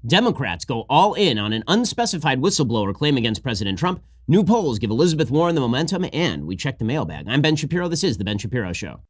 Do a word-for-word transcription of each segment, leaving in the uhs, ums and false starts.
Democrats go all in on an unspecified whistleblower claim against President Trump. New polls give Elizabeth Warren the momentum, and we check the mailbag. I'm Ben Shapiro. This is The Ben Shapiro Show.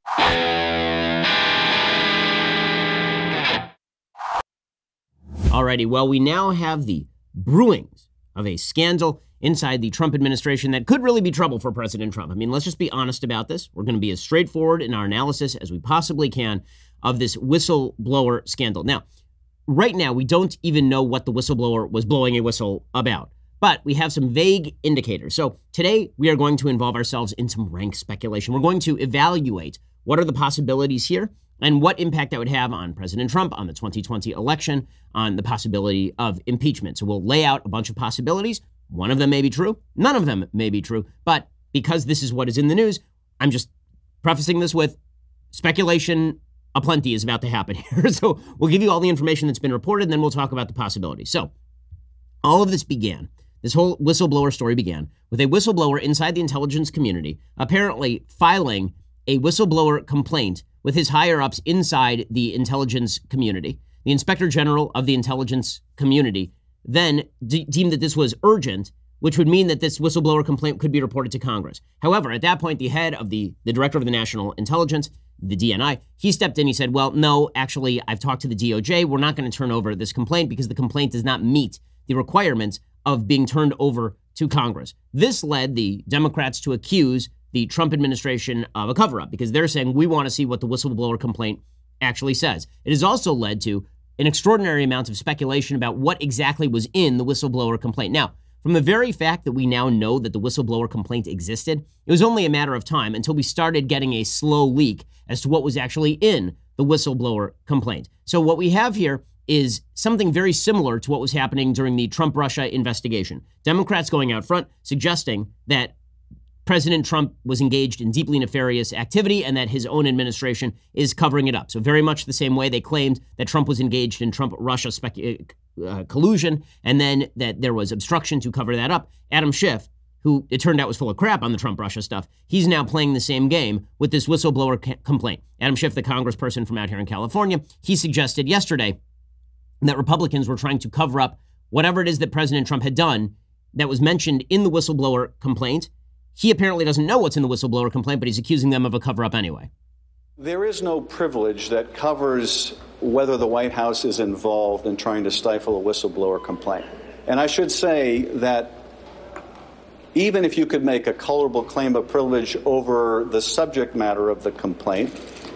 Alrighty, well, we now have the brewings of a scandal inside the Trump administration that could really be trouble for President Trump. I mean, let's just be honest about this. We're going to be as straightforward in our analysis as we possibly can of this whistleblower scandal. Now, right now, we don't even know what the whistleblower was blowing a whistle about, but we have some vague indicators. So today, we are going to involve ourselves in some rank speculation. We're going to evaluate what are the possibilities here and what impact that would have on President Trump, on the twenty twenty election, on the possibility of impeachment. So we'll lay out a bunch of possibilities. One of them may be true. None of them may be true. But because this is what is in the news, I'm just prefacing this with speculation aplenty is about to happen here. So we'll give you all the information that's been reported, and then we'll talk about the possibilities. So all of this began, this whole whistleblower story began with a whistleblower inside the intelligence community apparently filing a whistleblower complaint with his higher-ups inside the intelligence community. The Inspector General of the intelligence community then de- deemed that this was urgent, which would mean that this whistleblower complaint could be reported to Congress. However, at that point, the head of the, the director of the National Intelligence, the D N I, he stepped in. He said, well, no, actually, I've talked to the D O J. We're not going to turn over this complaint because the complaint does not meet the requirements of being turned over to Congress. This led the Democrats to accuse the Trump administration of a cover-up because they're saying we want to see what the whistleblower complaint actually says. It has also led to an extraordinary amount of speculation about what exactly was in the whistleblower complaint. Now, from the very fact that we now know that the whistleblower complaint existed, it was only a matter of time until we started getting a slow leak as to what was actually in the whistleblower complaint. So what we have here is something very similar to what was happening during the Trump-Russia investigation. Democrats going out front suggesting that President Trump was engaged in deeply nefarious activity and that his own administration is covering it up. So very much the same way they claimed that Trump was engaged in Trump-Russia specu- uh, collusion and then that there was obstruction to cover that up. Adam Schiff, who it turned out was full of crap on the Trump-Russia stuff, he's now playing the same game with this whistleblower ca- complaint. Adam Schiff, the congressperson from out here in California, he suggested yesterday that Republicans were trying to cover up whatever it is that President Trump had done that was mentioned in the whistleblower complaint. He apparently doesn't know what's in the whistleblower complaint, but he's accusing them of a cover-up anyway. There is no privilege that covers whether the White House is involved in trying to stifle a whistleblower complaint. And I should say that even if you could make a colorable claim of privilege over the subject matter of the complaint,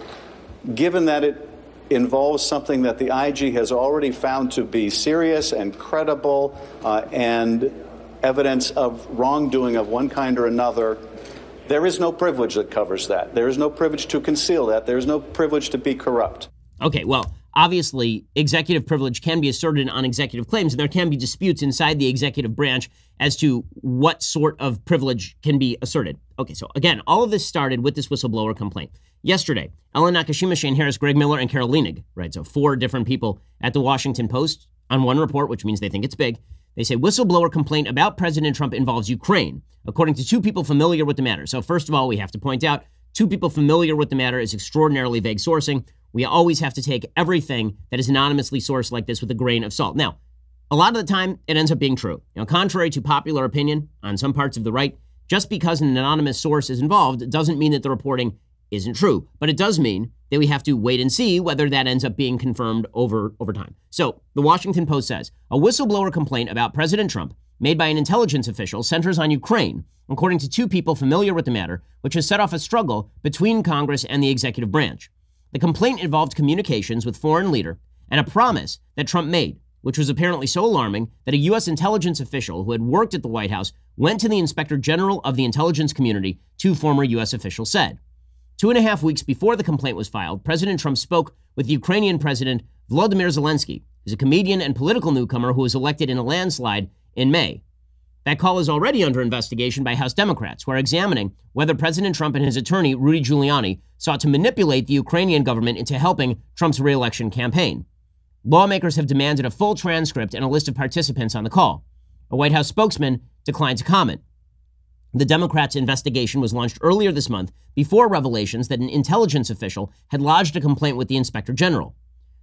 given that it involves something that the I G has already found to be serious and credible uh, and evidence of wrongdoing of one kind or another, there is no privilege that covers that. There is no privilege to conceal that. There is no privilege to be corrupt. Okay, well, obviously, executive privilege can be asserted on executive claims, and there can be disputes inside the executive branch as to what sort of privilege can be asserted. Okay, so again, all of this started with this whistleblower complaint. Yesterday, Ellen Nakashima, Shane Harris, Greg Miller, and Carol Leanig, right, so four different people at the Washington Post on one report, which means they think it's big. They say whistleblower complaint about President Trump involves Ukraine, according to two people familiar with the matter. So first of all, we have to point out two people familiar with the matter is extraordinarily vague sourcing. We always have to take everything that is anonymously sourced like this with a grain of salt. Now, a lot of the time, it ends up being true. You know, contrary to popular opinion on some parts of the right, just because an anonymous source is involved doesn't mean that the reporting isn't true. But it does mean that we have to wait and see whether that ends up being confirmed over, over time. So the Washington Post says, a whistleblower complaint about President Trump made by an intelligence official centers on Ukraine, according to two people familiar with the matter, which has set off a struggle between Congress and the executive branch. The complaint involved communications with foreign leader and a promise that Trump made, which was apparently so alarming that a U S intelligence official who had worked at the White House went to the Inspector General of the intelligence community, two former U S officials said. Two and a half weeks before the complaint was filed, President Trump spoke with Ukrainian President Volodymyr Zelensky, who's a comedian and political newcomer who was elected in a landslide in May. That call is already under investigation by House Democrats, who are examining whether President Trump and his attorney, Rudy Giuliani, sought to manipulate the Ukrainian government into helping Trump's re-election campaign. Lawmakers have demanded a full transcript and a list of participants on the call. A White House spokesman declined to comment. The Democrats' investigation was launched earlier this month before revelations that an intelligence official had lodged a complaint with the Inspector General.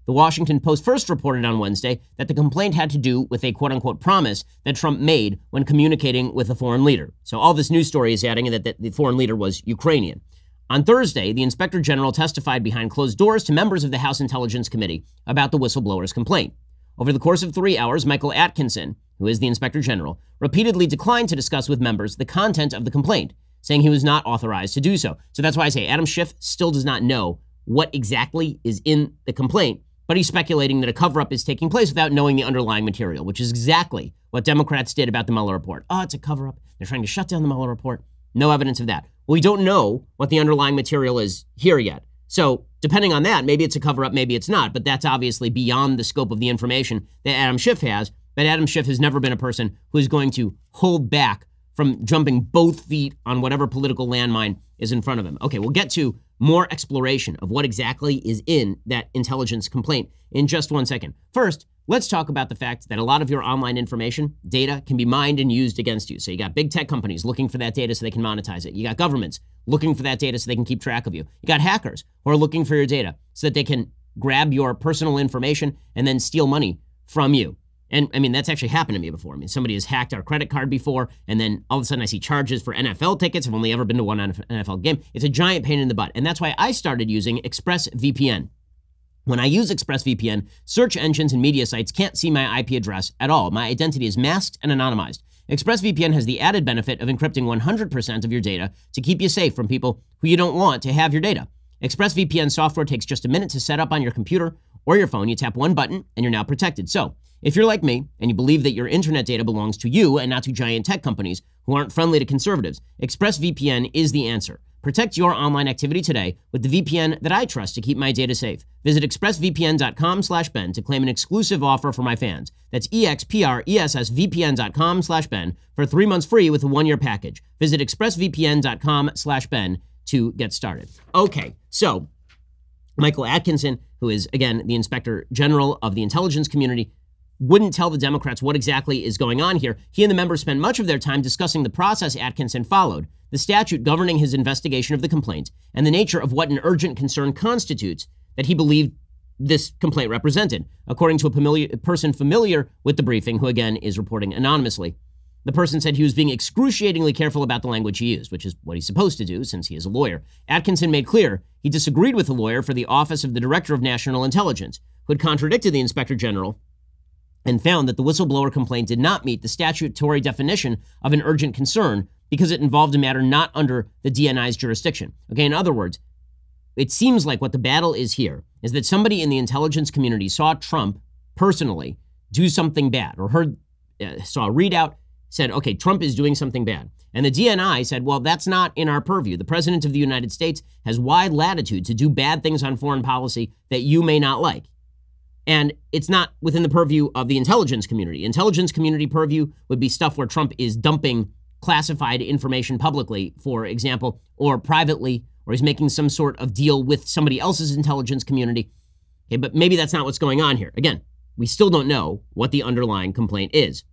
The Washington Post first reported on Wednesday that the complaint had to do with a quote-unquote promise that Trump made when communicating with a foreign leader. So all this news story is adding that the foreign leader was Ukrainian. On Thursday, the Inspector General testified behind closed doors to members of the House Intelligence Committee about the whistleblower's complaint. Over the course of three hours, Michael Atkinson, who is the Inspector General, repeatedly declined to discuss with members the content of the complaint, saying he was not authorized to do so. So that's why I say Adam Schiff still does not know what exactly is in the complaint, but he's speculating that a cover-up is taking place without knowing the underlying material, which is exactly what Democrats did about the Mueller report. Oh, it's a cover-up. They're trying to shut down the Mueller report. No evidence of that. Well, we don't know what the underlying material is here yet. So depending on that, maybe it's a cover-up, maybe it's not, but that's obviously beyond the scope of the information that Adam Schiff has. But Adam Schiff has never been a person who is going to hold back from jumping both feet on whatever political landmine is in front of him. Okay, we'll get to more exploration of what exactly is in that intelligence complaint in just one second. First, let's talk about the fact that a lot of your online information, data, can be mined and used against you. So you got big tech companies looking for that data so they can monetize it. You got governments looking for that data so they can keep track of you. You got hackers who are looking for your data so that they can grab your personal information and then steal money from you. And I mean, that's actually happened to me before. I mean, somebody has hacked our credit card before, and then all of a sudden I see charges for N F L tickets. I've only ever been to one N F L game. It's a giant pain in the butt. And that's why I started using ExpressVPN. When I use ExpressVPN, search engines and media sites can't see my I P address at all. My identity is masked and anonymized. ExpressVPN has the added benefit of encrypting one hundred percent of your data to keep you safe from people who you don't want to have your data. ExpressVPN software takes just a minute to set up on your computer or your phone. You tap one button and you're now protected. So if you're like me and you believe that your internet data belongs to you and not to giant tech companies who aren't friendly to conservatives, ExpressVPN is the answer. Protect your online activity today with the V P N that I trust to keep my data safe. Visit expressvpn.com slash Ben to claim an exclusive offer for my fans. That's expressvpn.com slash Ben for three months free with a one-year package. Visit expressvpn.com slash Ben to get started. Okay, so Michael Atkinson, who is, again, the Inspector General of the intelligence community, wouldn't tell the Democrats what exactly is going on here. He and the members spent much of their time discussing the process Atkinson followed, the statute governing his investigation of the complaint, and the nature of what an urgent concern constitutes that he believed this complaint represented, according to a, familiar, a person familiar with the briefing, who again is reporting anonymously. The person said he was being excruciatingly careful about the language he used, which is what he's supposed to do since he is a lawyer. Atkinson made clear he disagreed with the lawyer for the Office of the Director of National Intelligence, who had contradicted the Inspector General and found that the whistleblower complaint did not meet the statutory definition of an urgent concern because it involved a matter not under the D N I's jurisdiction. Okay, in other words, it seems like what the battle is here is that somebody in the intelligence community saw Trump personally do something bad, or heard, uh, saw a readout, said, okay, Trump is doing something bad. And the D N I said, well, that's not in our purview. The President of the United States has wide latitude to do bad things on foreign policy that you may not like. And it's not within the purview of the intelligence community. Intelligence community purview would be stuff where Trump is dumping classified information publicly, for example, or privately, or he's making some sort of deal with somebody else's intelligence community. Okay, but maybe that's not what's going on here. Again, we still don't know what the underlying complaint is.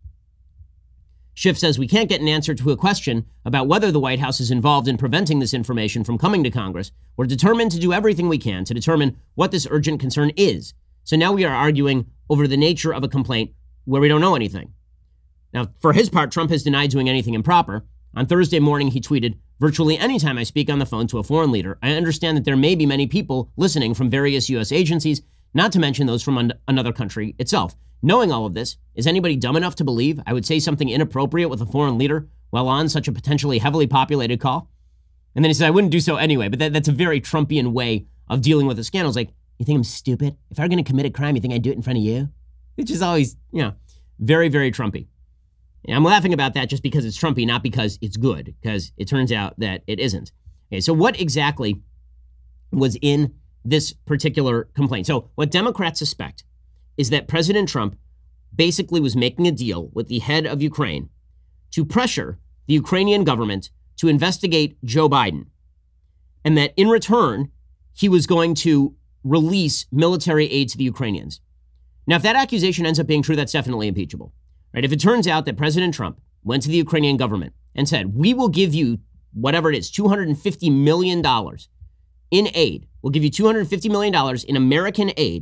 Schiff says we can't get an answer to a question about whether the White House is involved in preventing this information from coming to Congress. We're determined to do everything we can to determine what this urgent concern is. So now we are arguing over the nature of a complaint where we don't know anything. Now, for his part, Trump has denied doing anything improper. On Thursday morning, he tweeted, virtually any time I speak on the phone to a foreign leader, I understand that there may be many people listening from various U S agencies, not to mention those from an- another country itself. Knowing all of this, is anybody dumb enough to believe I would say something inappropriate with a foreign leader while on such a potentially heavily populated call? And then he said, I wouldn't do so anyway, but that, that's a very Trumpian way of dealing with a scandal. It's like, you think I'm stupid? If I were going to commit a crime, you think I'd do it in front of you? Which is always, you know, very, very Trumpy. And I'm laughing about that just because it's Trumpy, not because it's good, because it turns out that it isn't. Okay, so what exactly was in this particular complaint? So what Democrats suspect is that President Trump basically was making a deal with the head of Ukraine to pressure the Ukrainian government to investigate Joe Biden, and that in return, he was going to release military aid to the Ukrainians. Now, if that accusation ends up being true, that's definitely impeachable, right? If it turns out that President Trump went to the Ukrainian government and said, we will give you whatever it is, two hundred fifty million dollars in aid. We'll give you two hundred fifty million dollars in American aid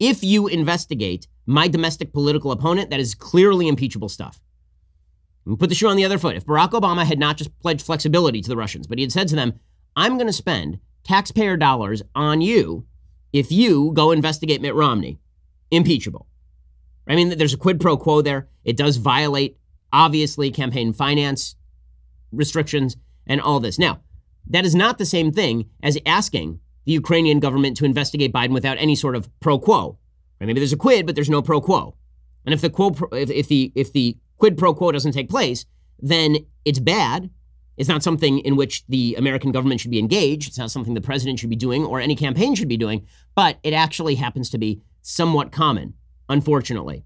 If you investigate my domestic political opponent, that is clearly impeachable stuff. And put the shoe on the other foot. If Barack Obama had not just pledged flexibility to the Russians, but he had said to them, I'm going to spend taxpayer dollars on you if you go investigate Mitt Romney, impeachable. I mean, there's a quid pro quo there. It does violate, obviously, campaign finance restrictions and all this. Now, that is not the same thing as asking the Ukrainian government to investigate Biden without any sort of pro quo. Right? Maybe there's a quid, but there's no pro quo. And if the quo, if, if the if the quid pro quo doesn't take place, then it's bad. It's not something in which the American government should be engaged. It's not something the president should be doing or any campaign should be doing. But it actually happens to be somewhat common, unfortunately.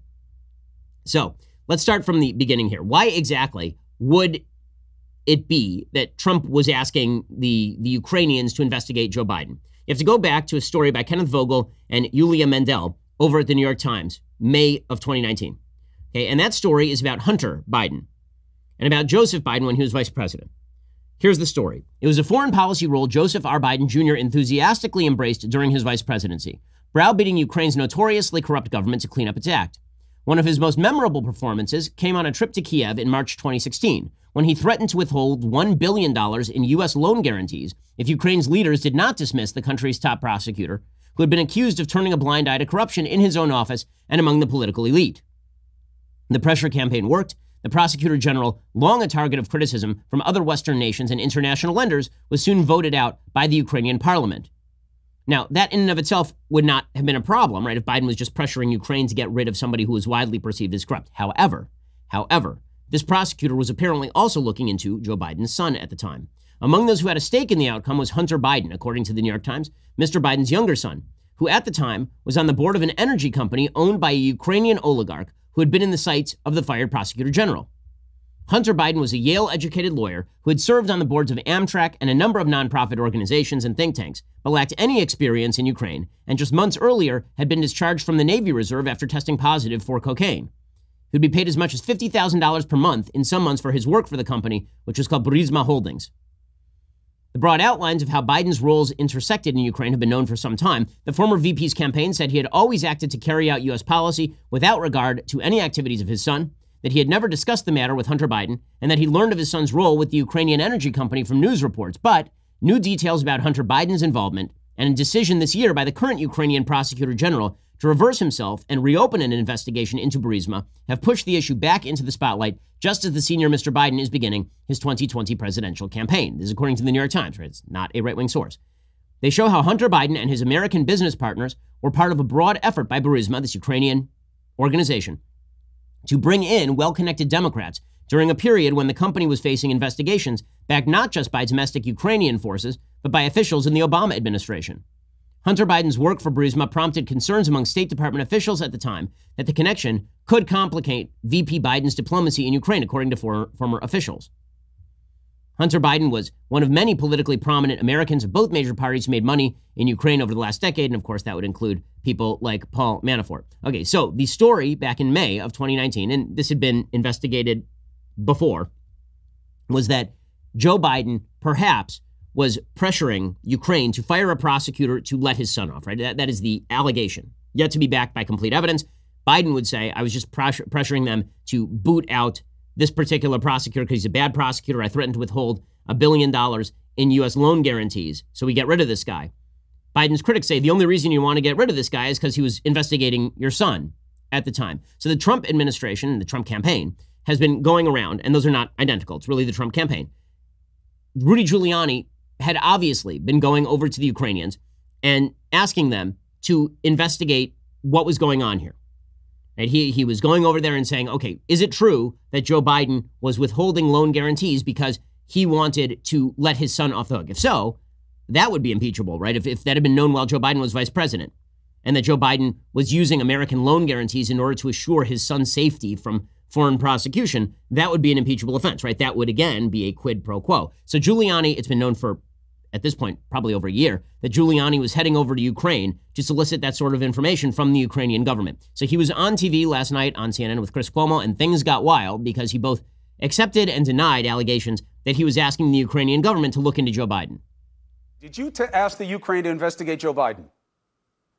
So let's start from the beginning here. Why exactly would it be that Trump was asking the, the Ukrainians to investigate Joe Biden? You have to go back to a story by Kenneth Vogel and Yulia Mendel over at the New York Times, May of twenty nineteen. Okay, and that story is about Hunter Biden and about Joseph Biden when he was vice president. Here's the story. It was a foreign policy role Joseph R. Biden Junior enthusiastically embraced during his vice presidency, browbeating Ukraine's notoriously corrupt government to clean up its act. One of his most memorable performances came on a trip to Kiev in March twenty sixteen, when he threatened to withhold one billion dollars in U S loan guarantees if Ukraine's leaders did not dismiss the country's top prosecutor, who had been accused of turning a blind eye to corruption in his own office and among the political elite. The pressure campaign worked. The prosecutor general, long a target of criticism from other Western nations and international lenders, was soon voted out by the Ukrainian parliament. Now, that in and of itself would not have been a problem, right, if Biden was just pressuring Ukraine to get rid of somebody who was widely perceived as corrupt. However, however, this prosecutor was apparently also looking into Joe Biden's son at the time. Among those who had a stake in the outcome was Hunter Biden, according to the New York Times, Mister Biden's younger son, who at the time was on the board of an energy company owned by a Ukrainian oligarch who had been in the sights of the fired prosecutor general. Hunter Biden was a Yale-educated lawyer who had served on the boards of Amtrak and a number of nonprofit organizations and think tanks, but lacked any experience in Ukraine, and just months earlier had been discharged from the Navy Reserve after testing positive for cocaine. He would be paid as much as fifty thousand dollars per month in some months for his work for the company, which was called Burisma Holdings. The broad outlines of how Biden's roles intersected in Ukraine have been known for some time. The former V P's campaign said he had always acted to carry out U S policy without regard to any activities of his son, that he had never discussed the matter with Hunter Biden, and that he learned of his son's role with the Ukrainian energy company from news reports. But new details about Hunter Biden's involvement and a decision this year by the current Ukrainian prosecutor general to reverse himself and reopen an investigation into Burisma have pushed the issue back into the spotlight just as the senior Mister Biden is beginning his twenty twenty presidential campaign. This is according to the New York Times, right? It's not a right-wing source. They show how Hunter Biden and his American business partners were part of a broad effort by Burisma, this Ukrainian organization, to bring in well-connected Democrats during a period when the company was facing investigations backed not just by domestic Ukrainian forces, but by officials in the Obama administration. Hunter Biden's work for Burisma prompted concerns among State Department officials at the time that the connection could complicate V P Biden's diplomacy in Ukraine, according to for, former officials. Hunter Biden was one of many politically prominent Americans of both major parties who made money in Ukraine over the last decade, and of course that would include people like Paul Manafort. Okay, so the story back in May of twenty nineteen, and this had been investigated before, was that Joe Biden perhaps was pressuring Ukraine to fire a prosecutor to let his son off, right? That, that is the allegation, yet to be backed by complete evidence. Biden would say, I was just pressure, pressuring them to boot out this particular prosecutor because he's a bad prosecutor. I threatened to withhold a billion dollars in U S loan guarantees, so we get rid of this guy. Biden's critics say the only reason you want to get rid of this guy is because he was investigating your son at the time. So the Trump administration, the Trump campaign, has been going around, and those are not identical. It's really the Trump campaign. Rudy Giuliani had obviously been going over to the Ukrainians and asking them to investigate what was going on here. And he, he was going over there and saying, okay, is it true that Joe Biden was withholding loan guarantees because he wanted to let his son off the hook? If so, that would be impeachable, right? If, if that had been known while Joe Biden was vice president and that Joe Biden was using American loan guarantees in order to assure his son's safety from foreign prosecution, that would be an impeachable offense, right? That would, again, be a quid pro quo. So Giuliani, it's been known for, at this point, probably over a year, that Giuliani was heading over to Ukraine to solicit that sort of information from the Ukrainian government. So he was on T V last night on C N N with Chris Cuomo, and things got wild because he both accepted and denied allegations that he was asking the Ukrainian government to look into Joe Biden. Did you t- ask the Ukraine to investigate Joe Biden?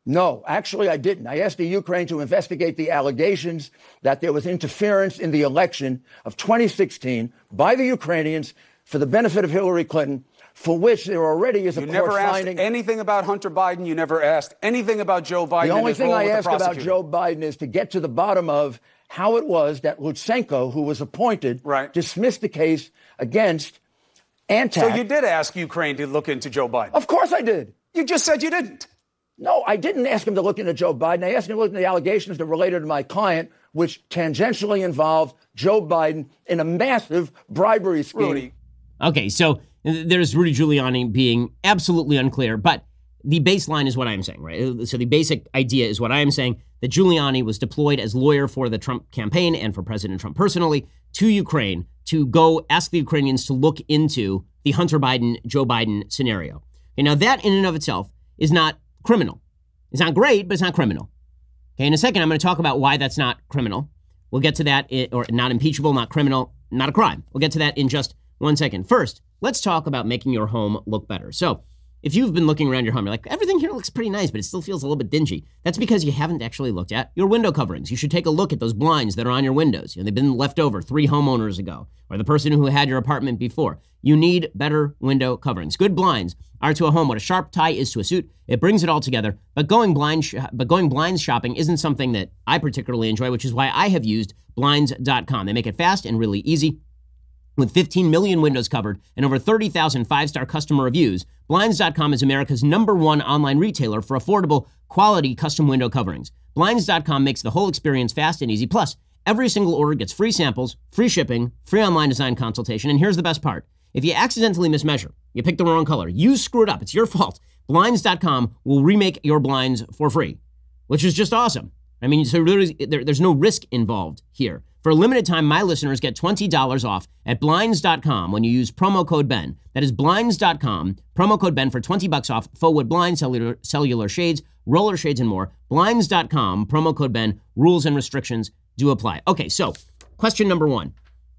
No, actually, I didn't. I asked the Ukraine to investigate the allegations that there was interference in the election of twenty sixteen by the Ukrainians for the benefit of Hillary Clinton, for which there already is a you court never asked finding. anything about Hunter Biden. You never asked anything about Joe Biden. The only and his thing role I with the asked about prosecutor. Joe Biden is to get to the bottom of how it was that Lutsenko, who was appointed, right. dismissed the case against Antak. So you did ask Ukraine to look into Joe Biden? Of course I did. You just said you didn't. No, I didn't ask him to look into Joe Biden. I asked him to look into the allegations that related to my client, which tangentially involved Joe Biden in a massive bribery scheme. Rudy. Okay, so there's Rudy Giuliani being absolutely unclear, but the baseline is what I'm saying, right? So the basic idea is what I am saying, that Giuliani was deployed as lawyer for the Trump campaign and for President Trump personally to Ukraine to go ask the Ukrainians to look into the Hunter Biden, Joe Biden scenario. Okay, now that in and of itself is not criminal. It's not great, but it's not criminal. Okay, in a second, I'm going to talk about why that's not criminal. We'll get to that, or not impeachable, not criminal, not a crime. We'll get to that in just one second. First, let's talk about making your home look better. So if you've been looking around your home, you're like, everything here looks pretty nice, but it still feels a little bit dingy. That's because you haven't actually looked at your window coverings. You should take a look at those blinds that are on your windows. You know, they've been left over three homeowners ago, or the person who had your apartment before. You need better window coverings. Good blinds are to a home what a sharp tie is to a suit. It brings it all together. But going blind, sh- but going blinds shopping isn't something that I particularly enjoy, which is why I have used blinds dot com. They make it fast and really easy. With fifteen million windows covered and over thirty thousand five-star customer reviews, blinds dot com is America's number one online retailer for affordable, quality custom window coverings. blinds dot com makes the whole experience fast and easy. Plus, every single order gets free samples, free shipping, free online design consultation. And here's the best part. If you accidentally mismeasure, you pick the wrong color, you screw it up, it's your fault, blinds dot com will remake your blinds for free, which is just awesome. I mean, so really, there, there's no risk involved here. For a limited time, my listeners get twenty dollars off at blinds dot com when you use promo code Ben. That is blinds dot com, promo code Ben for twenty bucks off faux wood blinds, cellular, cellular shades, roller shades, and more. blinds dot com, promo code Ben. Rules and restrictions do apply. Okay, so question number one.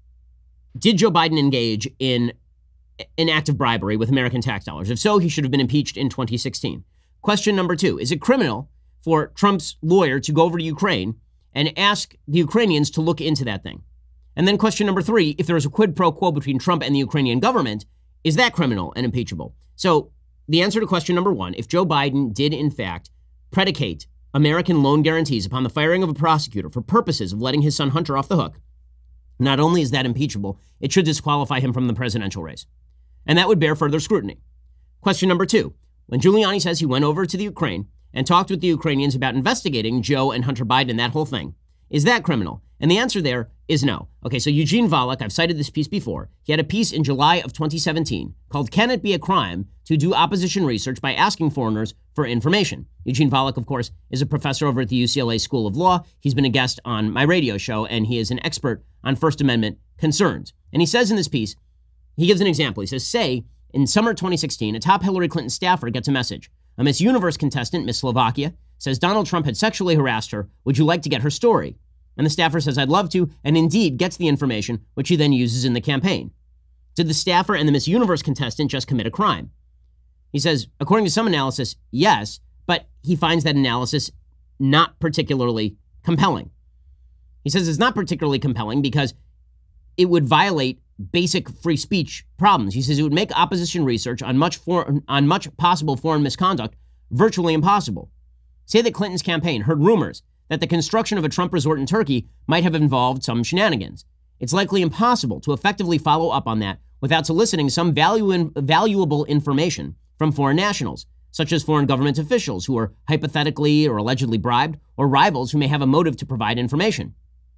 Did Joe Biden engage in an act of bribery with American tax dollars? If so, he should have been impeached in twenty sixteen. Question number two. Is it criminal for Trump's lawyer to go over to Ukraine and ask the Ukrainians to look into that thing? And then question number three, if there is a quid pro quo between Trump and the Ukrainian government, is that criminal and impeachable? So the answer to question number one, if Joe Biden did in fact predicate American loan guarantees upon the firing of a prosecutor for purposes of letting his son Hunter off the hook, not only is that impeachable, it should disqualify him from the presidential race. And that would bear further scrutiny. Question number two, when Giuliani says he went over to the Ukraine and talked with the Ukrainians about investigating Joe and Hunter Biden, that whole thing, is that criminal? And the answer there is no. Okay, so Eugene Volokh, I've cited this piece before. He had a piece in July of twenty seventeen called Can It Be a Crime to Do Opposition Research by Asking Foreigners for Information? Eugene Volokh, of course, is a professor over at the U C L A School of Law. He's been a guest on my radio show, and he is an expert on First Amendment concerns. And he says in this piece, he gives an example. He says, say, in summer twenty sixteen, a top Hillary Clinton staffer gets a message. A Miss Universe contestant, Miss Slovakia, says Donald Trump had sexually harassed her. Would you like to get her story? And the staffer says, I'd love to, and indeed gets the information, which he then uses in the campaign. Did the staffer and the Miss Universe contestant just commit a crime? He says, according to some analysis, yes, but he finds that analysis not particularly compelling. He says it's not particularly compelling because it would violate basic free speech problems. He says it would make opposition research on much for, on much possible foreign misconduct virtually impossible. Say that Clinton's campaign heard rumors that the construction of a Trump resort in Turkey might have involved some shenanigans. It's likely impossible to effectively follow up on that without soliciting some value in, valuable information from foreign nationals, such as foreign government officials who are hypothetically or allegedly bribed, or rivals who may have a motive to provide information.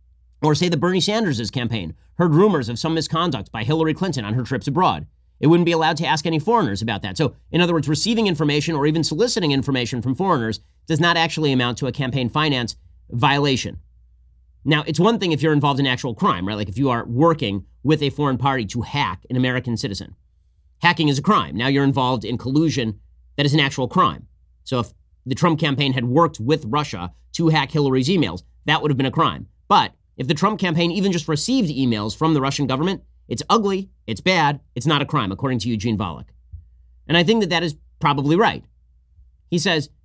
Or say that Bernie Sanders' campaign heard rumors of some misconduct by Hillary Clinton on her trips abroad. It wouldn't be allowed to ask any foreigners about that. So, in other words, receiving information or even soliciting information from foreigners does not actually amount to a campaign finance violation. Now, it's one thing if you're involved in actual crime, right? Like if you are working with a foreign party to hack an American citizen. Hacking is a crime. Now you're involved in collusion that is an actual crime. So if the Trump campaign had worked with Russia to hack Hillary's emails, that would have been a crime. But if the Trump campaign even just received emails from the Russian government, it's ugly, it's bad, it's not a crime, according to Eugene Volokh. And I think that that is probably right. He says,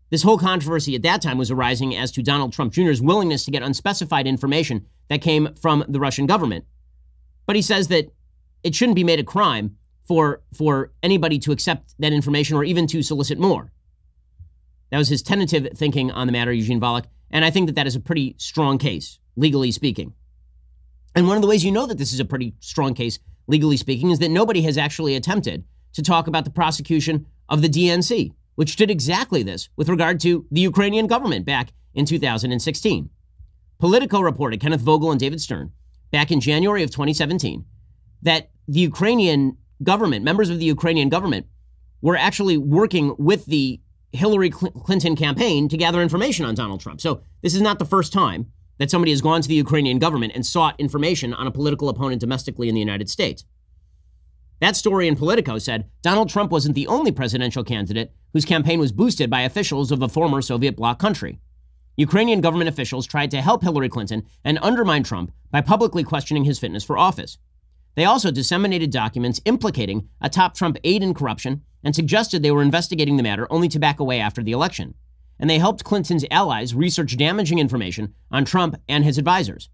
This whole controversy at that time was arising as to Donald Trump Junior's willingness to get unspecified information that came from the Russian government. But he says that it shouldn't be made a crime for, for anybody to accept that information or even to solicit more. That was his tentative thinking on the matter, Eugene Volokh, and I think that that is a pretty strong case, legally speaking. And one of the ways you know that this is a pretty strong case, legally speaking, is that nobody has actually attempted to talk about the prosecution of the D N C, which did exactly this with regard to the Ukrainian government back in two thousand sixteen. Politico reported, Kenneth Vogel and David Stern, back in January of twenty seventeen, that the Ukrainian government, members of the Ukrainian government, were actually working with the Hillary Clinton campaign to gather information on Donald Trump. So this is not the first time that somebody has gone to the Ukrainian government and sought information on a political opponent domestically in the United States. That story in Politico said Donald Trump wasn't the only presidential candidate whose campaign was boosted by officials of a former Soviet bloc country. Ukrainian government officials tried to help Hillary Clinton and undermine Trump by publicly questioning his fitness for office. They also disseminated documents implicating a top Trump aide in corruption and suggested they were investigating the matter only to back away after the election. And they helped Clinton's allies research damaging information on Trump and his advisors.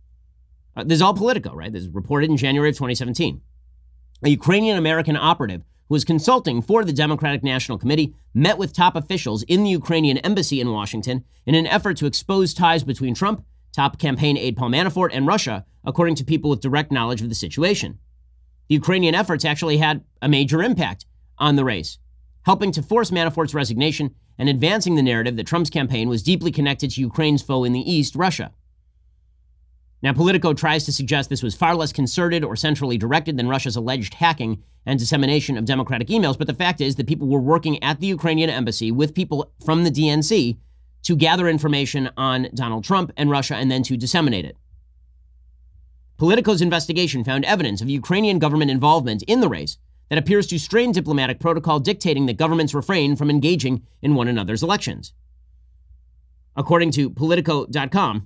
Uh, this is all Politico, right? This is reported in January of twenty seventeen. A Ukrainian-American operative who was consulting for the Democratic National Committee met with top officials in the Ukrainian embassy in Washington in an effort to expose ties between Trump, top campaign aide Paul Manafort, and Russia, according to people with direct knowledge of the situation. The Ukrainian efforts actually had a major impact on the race, helping to force Manafort's resignation and advancing the narrative that Trump's campaign was deeply connected to Ukraine's foe in the East, Russia. Now, Politico tries to suggest this was far less concerted or centrally directed than Russia's alleged hacking and dissemination of Democratic emails, but the fact is that people were working at the Ukrainian embassy with people from the D N C to gather information on Donald Trump and Russia and then to disseminate it. Politico's investigation found evidence of Ukrainian government involvement in the race that appears to strain diplomatic protocol dictating that governments refrain from engaging in one another's elections. According to Politico dot com,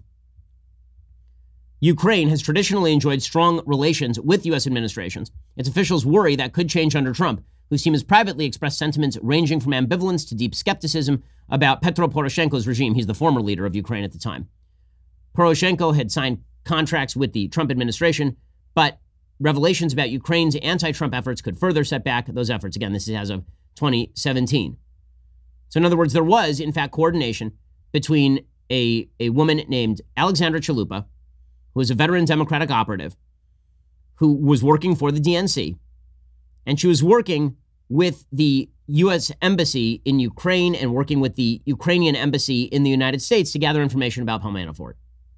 Ukraine has traditionally enjoyed strong relations with U S administrations. Its officials worry that could change under Trump, whose team has privately expressed sentiments ranging from ambivalence to deep skepticism about Petro Poroshenko's regime. He's the former leader of Ukraine at the time. Poroshenko had signed contracts with the Trump administration, but revelations about Ukraine's anti-Trump efforts could further set back those efforts. Again, this is as of twenty seventeen. So in other words, there was, in fact, coordination between a, a woman named Alexandra Chalupa, who was a veteran Democratic operative, who was working for the D N C, and she was working with the U S embassy in Ukraine and working with the Ukrainian embassy in the United States to gather information about Paul Manafort.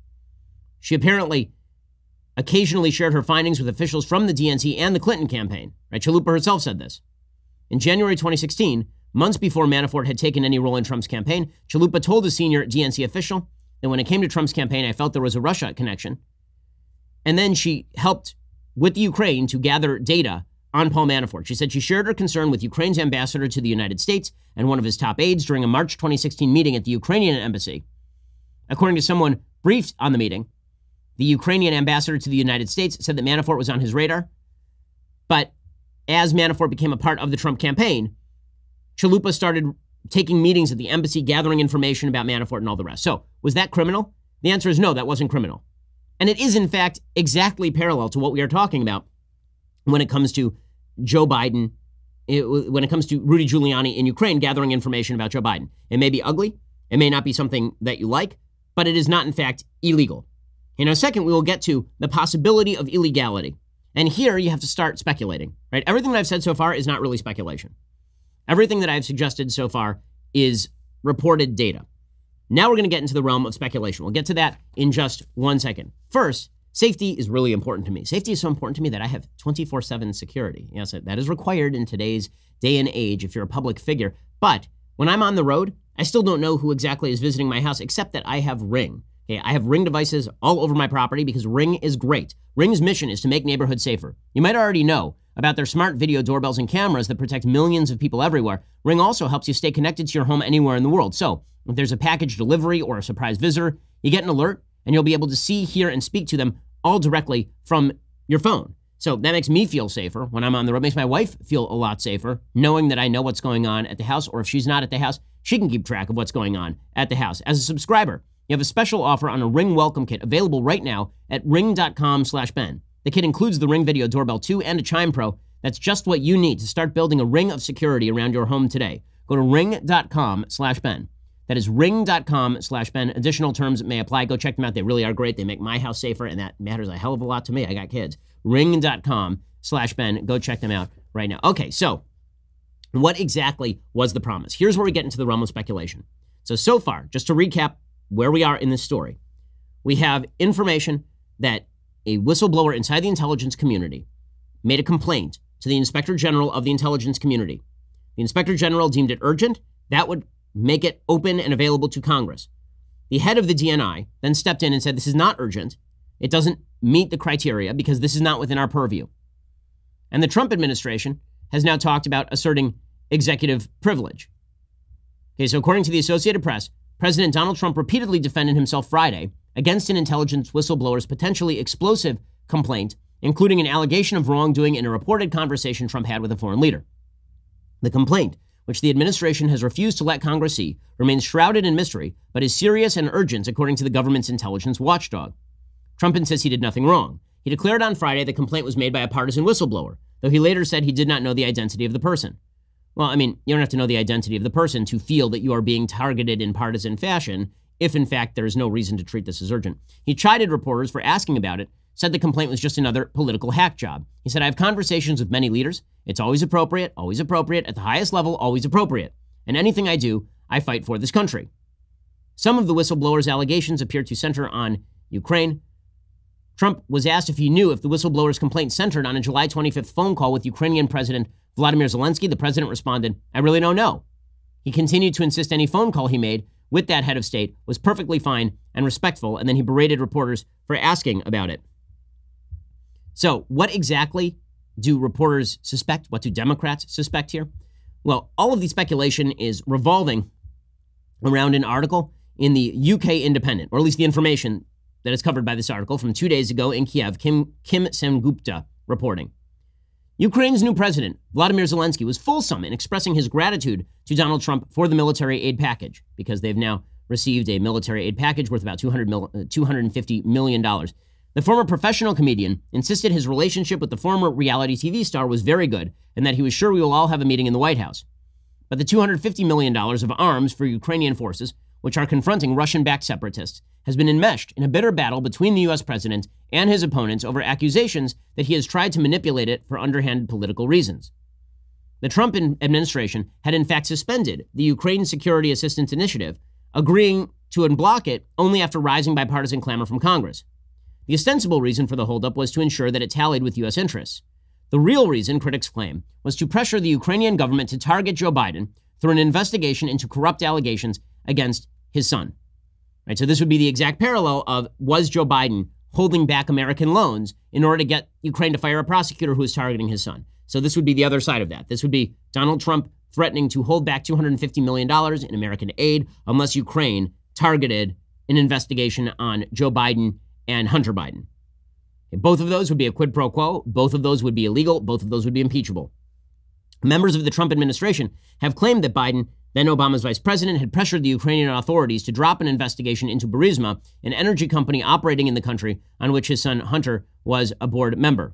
She apparently occasionally shared her findings with officials from the D N C and the Clinton campaign. Right? Chalupa herself said this. In January twenty sixteen, months before Manafort had taken any role in Trump's campaign, Chalupa told a senior D N C official that when it came to Trump's campaign, I felt there was a Russia connection. And then she helped with the Ukraine to gather data on Paul Manafort. She said she shared her concern with Ukraine's ambassador to the United States and one of his top aides during a March twenty sixteen meeting at the Ukrainian embassy. According to someone briefed on the meeting, the Ukrainian ambassador to the United States said that Manafort was on his radar. But as Manafort became a part of the Trump campaign, Chalupa started taking meetings at the embassy, gathering information about Manafort and all the rest. So was that criminal? The answer is no, that wasn't criminal. And it is, in fact, exactly parallel to what we are talking about when it comes to Joe Biden, it, when it comes to Rudy Giuliani in Ukraine gathering information about Joe Biden. It may be ugly. It may not be something that you like, but it is not, in fact, illegal. In a second, we will get to the possibility of illegality. And here you have to start speculating, right? Everything that I've said so far is not really speculation. Everything that I've suggested so far is reported data. Now we're going to get into the realm of speculation. We'll get to that in just one second. First, safety is really important to me. Safety is so important to me that I have twenty-four seven security. Yes, that is required in today's day and age if you're a public figure. But when I'm on the road, I still don't know who exactly is visiting my house, except that I have Ring. Okay, I have Ring devices all over my property because Ring is great. Ring's mission is to make neighborhoods safer. You might already know about their smart video doorbells and cameras that protect millions of people everywhere. Ring also helps you stay connected to your home anywhere in the world. So if there's a package delivery or a surprise visitor, you get an alert and you'll be able to see, hear, and speak to them all directly from your phone. So that makes me feel safer when I'm on the road. Makes my wife feel a lot safer knowing that I know what's going on at the house, or if she's not at the house, she can keep track of what's going on at the house. As a subscriber, you have a special offer on a Ring welcome kit available right now at ring.com slash Ben. The kit includes the Ring Video Doorbell two and a Chime Pro. That's just what you need to start building a ring of security around your home today. Go to ring.com slash Ben. That is ring.com slash Ben. Additional terms may apply. Go check them out. They really are great. They make my house safer, and that matters a hell of a lot to me. I got kids. Ring.com slash Ben. Go check them out right now. Okay, so what exactly was the promise? Here's where we get into the realm of speculation. So, so far, just to recap where we are in this story, we have information that a whistleblower inside the intelligence community made a complaint to the Inspector General of the intelligence community. The Inspector General deemed it urgent. That would make it open and available to Congress. The head of the D N I then stepped in and said, this is not urgent. It doesn't meet the criteria because this is not within our purview. And the Trump administration has now talked about asserting executive privilege. Okay, so according to the Associated Press, President Donald Trump repeatedly defended himself Friday against an intelligence whistleblower's potentially explosive complaint, including an allegation of wrongdoing in a reported conversation Trump had with a foreign leader. The complaint, which the administration has refused to let Congress see, remains shrouded in mystery, but is serious and urgent according to the government's intelligence watchdog. Trump insists he did nothing wrong. He declared on Friday the complaint was made by a partisan whistleblower, though he later said he did not know the identity of the person. Well, I mean, you don't have to know the identity of the person to feel that you are being targeted in partisan fashion, if in fact there is no reason to treat this as urgent. He chided reporters for asking about it, said the complaint was just another political hack job. He said, I have conversations with many leaders. It's always appropriate, always appropriate, at the highest level, always appropriate. And anything I do, I fight for this country. Some of the whistleblower's allegations appear to center on Ukraine. Trump was asked if he knew if the whistleblower's complaint centered on a July twenty-fifth phone call with Ukrainian President Vladimir Zelensky. The president responded, I really don't know. He continued to insist any phone call he made with that head of state was perfectly fine and respectful, and then he berated reporters for asking about it. So what exactly do reporters suspect? What do Democrats suspect here? Well, all of the speculation is revolving around an article in the U K Independent, or at least the information that is covered by this article from two days ago in Kiev, Kim, Kim Sengupta reporting. Ukraine's new president, Vladimir Zelensky, was fulsome in expressing his gratitude to Donald Trump for the military aid package, because they've now received a military aid package worth about two hundred fifty million dollars. The former professional comedian insisted his relationship with the former reality T V star was very good and that he was sure we will all have a meeting in the White House. But the two hundred fifty million dollars of arms for Ukrainian forces, which are confronting Russian-backed separatists, has been enmeshed in a bitter battle between the U S president and his opponents over accusations that he has tried to manipulate it for underhanded political reasons. The Trump administration had in fact suspended the Ukraine Security Assistance Initiative, agreeing to unblock it only after rising bipartisan clamor from Congress. The ostensible reason for the holdup was to ensure that it tallied with U S interests. The real reason, critics claim, was to pressure the Ukrainian government to target Joe Biden through an investigation into corrupt allegations against his son. Right, so this would be the exact parallel of, was Joe Biden holding back American loans in order to get Ukraine to fire a prosecutor who is targeting his son? So this would be the other side of that. This would be Donald Trump threatening to hold back two hundred fifty million dollars in American aid unless Ukraine targeted an investigation on Joe Biden and Hunter Biden. Both of those would be a quid pro quo. Both of those would be illegal. Both of those would be impeachable. Members of the Trump administration have claimed that Biden, then Obama's vice president, had pressured the Ukrainian authorities to drop an investigation into Burisma, an energy company operating in the country on which his son Hunter was a board member.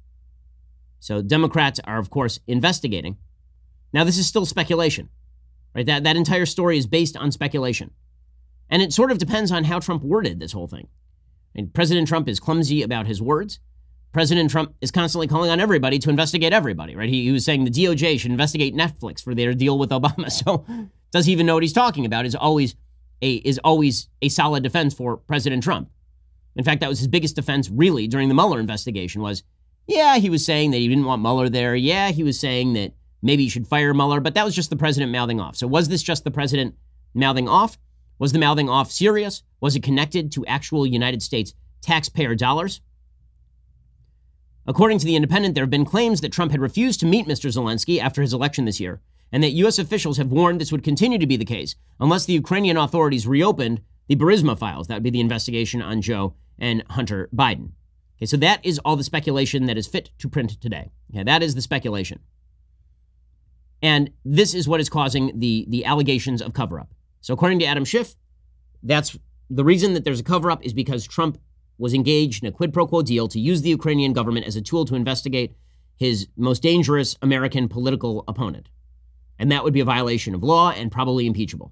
So Democrats are, of course, investigating. Now, this is still speculation, right? That, that entire story is based on speculation. And it sort of depends on how Trump worded this whole thing. And President Trump is clumsy about his words. President Trump is constantly calling on everybody to investigate everybody, right? He, he was saying the D O J should investigate Netflix for their deal with Obama. So does he even know what he's talking about is always a, is always a solid defense for President Trump. In fact, that was his biggest defense, really, during the Mueller investigation was, yeah, he was saying that he didn't want Mueller there. Yeah, he was saying that maybe he should fire Mueller, but that was just the president mouthing off. So was this just the president mouthing off? Was the mouthing off serious? Was it connected to actual United States taxpayer dollars? According to The Independent, there have been claims that Trump had refused to meet Mister Zelensky after his election this year, and that U S officials have warned this would continue to be the case unless the Ukrainian authorities reopened the Burisma files. That would be the investigation on Joe and Hunter Biden. Okay, so that is all the speculation that is fit to print today. Okay, that is the speculation. And this is what is causing the, the allegations of cover-up. So according to Adam Schiff, that's the reason that there's a cover-up is because Trump was engaged in a quid pro quo deal to use the Ukrainian government as a tool to investigate his most dangerous American political opponent. And that would be a violation of law and probably impeachable.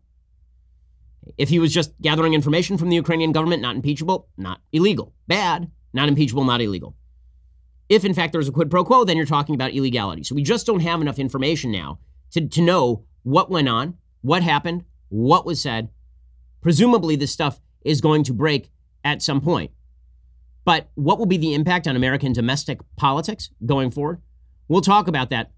If he was just gathering information from the Ukrainian government, not impeachable, not illegal. Bad, not impeachable, not illegal. If, in fact, there's a quid pro quo, then you're talking about illegality. So we just don't have enough information now to, to know what went on, what happened, what was said. Presumably, this stuff is going to break at some point. But what will be the impact on American domestic politics going forward? We'll talk about that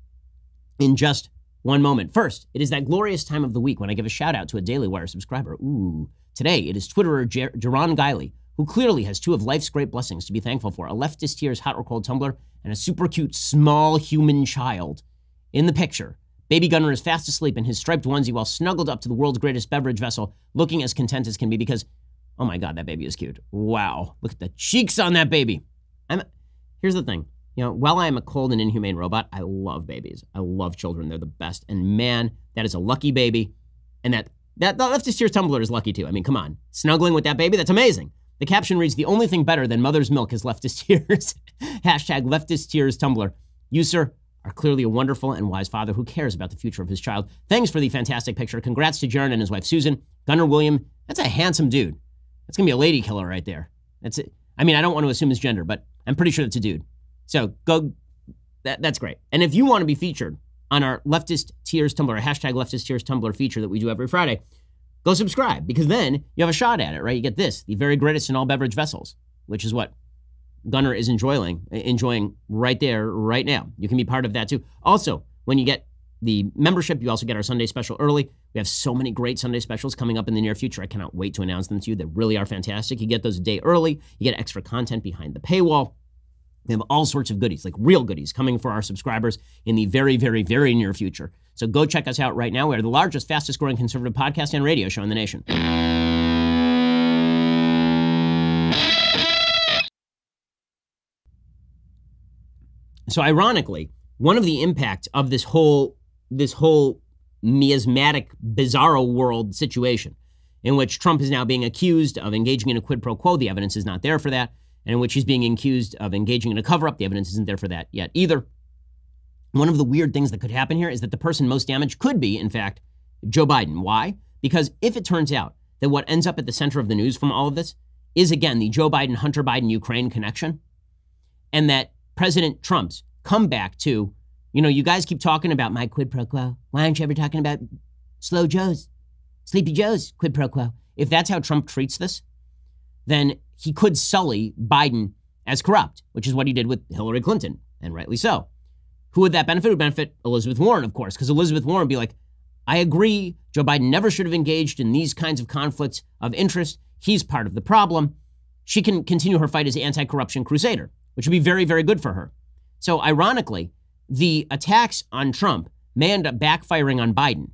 in just one moment. First, it is that glorious time of the week when I give a shout out to a Daily Wire subscriber. Ooh, today it is Twitterer Jer- Jaron Guiley, who clearly has two of life's great blessings to be thankful for, a leftist tears hot or cold tumbler and a super cute small human child. In the picture, baby Gunner is fast asleep in his striped onesie while snuggled up to the world's greatest beverage vessel, looking as content as can be because, oh my God, that baby is cute. Wow, look at the cheeks on that baby. I'm. Here's the thing. You know, while I am a cold and inhumane robot, I love babies. I love children. They're the best. And man, that is a lucky baby. And that, that, that leftist tears tumbler is lucky too. I mean, come on. Snuggling with that baby, that's amazing. The caption reads, the only thing better than mother's milk is leftist tears. Hashtag leftist tears tumbler. You, sir, are clearly a wonderful and wise father who cares about the future of his child. Thanks for the fantastic picture. Congrats to Jaron and his wife, Susan. Gunnar William, that's a handsome dude. That's going to be a lady killer right there. That's it. I mean, I don't want to assume his gender, but I'm pretty sure it's a dude. So go, that, that's great. And if you want to be featured on our leftist tears tumbler, a hashtag leftist tears tumbler feature that we do every Friday, go subscribe, because then you have a shot at it, right? You get this, the very greatest in all beverage vessels, which is what Gunnar is enjoying, enjoying right there, right now. You can be part of that too. Also, when you get the membership, you also get our Sunday special early. We have so many great Sunday specials coming up in the near future. I cannot wait to announce them to you. They really are fantastic. You get those a day early. You get extra content behind the paywall. We have all sorts of goodies, like real goodies, coming for our subscribers in the very, very, very near future. So go check us out right now. We are the largest, fastest growing conservative podcast and radio show in the nation. So ironically, one of the impact of this whole, this whole miasmatic, bizarro world situation in which Trump is now being accused of engaging in a quid pro quo, the evidence is not there for that, and in which he's being accused of engaging in a cover-up, the evidence isn't there for that yet either. One of the weird things that could happen here is that the person most damaged could be, in fact, Joe Biden. Why? Because if it turns out that what ends up at the center of the news from all of this is, again, the Joe Biden, Hunter Biden, Ukraine connection, and that President Trump's comeback to, you know, you guys keep talking about my quid pro quo. Why aren't you ever talking about Slow Joe's, Sleepy Joe's quid pro quo? If that's how Trump treats this, then he could sully Biden as corrupt, which is what he did with Hillary Clinton, and rightly so. Who would that benefit? It would benefit Elizabeth Warren, of course, because Elizabeth Warren would be like, I agree, Joe Biden never should have engaged in these kinds of conflicts of interest. He's part of the problem. She can continue her fight as anti-corruption crusader, which would be very, very good for her. So ironically, the attacks on Trump may end up backfiring on Biden.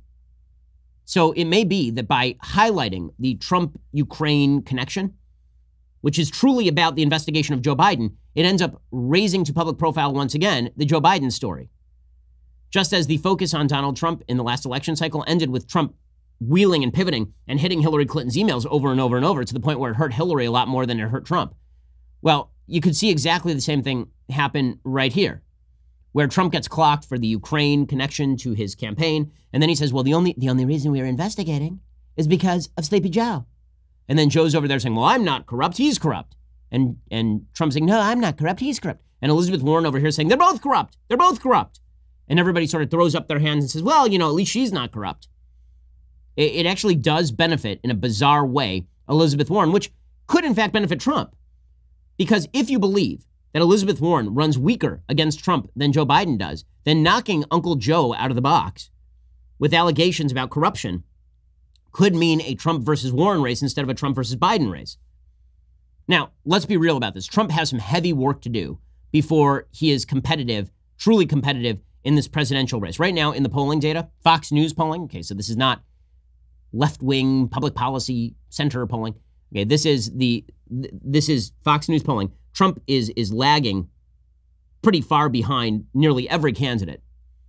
So it may be that by highlighting the Trump-Ukraine connection, which is truly about the investigation of Joe Biden, it ends up raising to public profile once again the Joe Biden story. Just as the focus on Donald Trump in the last election cycle ended with Trump wheeling and pivoting and hitting Hillary Clinton's emails over and over and over to the point where it hurt Hillary a lot more than it hurt Trump. Well, you could see exactly the same thing happen right here, where Trump gets clocked for the Ukraine connection to his campaign, and then he says, well, the only the only reason we are investigating is because of Sleepy Joe. And then Joe's over there saying, well, I'm not corrupt, he's corrupt. And and Trump's saying, no, I'm not corrupt, he's corrupt. And Elizabeth Warren over here saying, they're both corrupt, they're both corrupt. And everybody sort of throws up their hands and says, well, you know, at least she's not corrupt. It, it actually does benefit in a bizarre way Elizabeth Warren, which could in fact benefit Trump. Because if you believe that Elizabeth Warren runs weaker against Trump than Joe Biden does, then knocking Uncle Joe out of the box with allegations about corruption could mean a Trump versus Warren race instead of a Trump versus Biden race. Now, let's be real about this. Trump has some heavy work to do before he is competitive, truly competitive in this presidential race. Right now in the polling data, Fox News polling, okay, so this is not left-wing public policy center polling. Okay, this is the this is Fox News polling. Trump is is lagging pretty far behind nearly every candidate.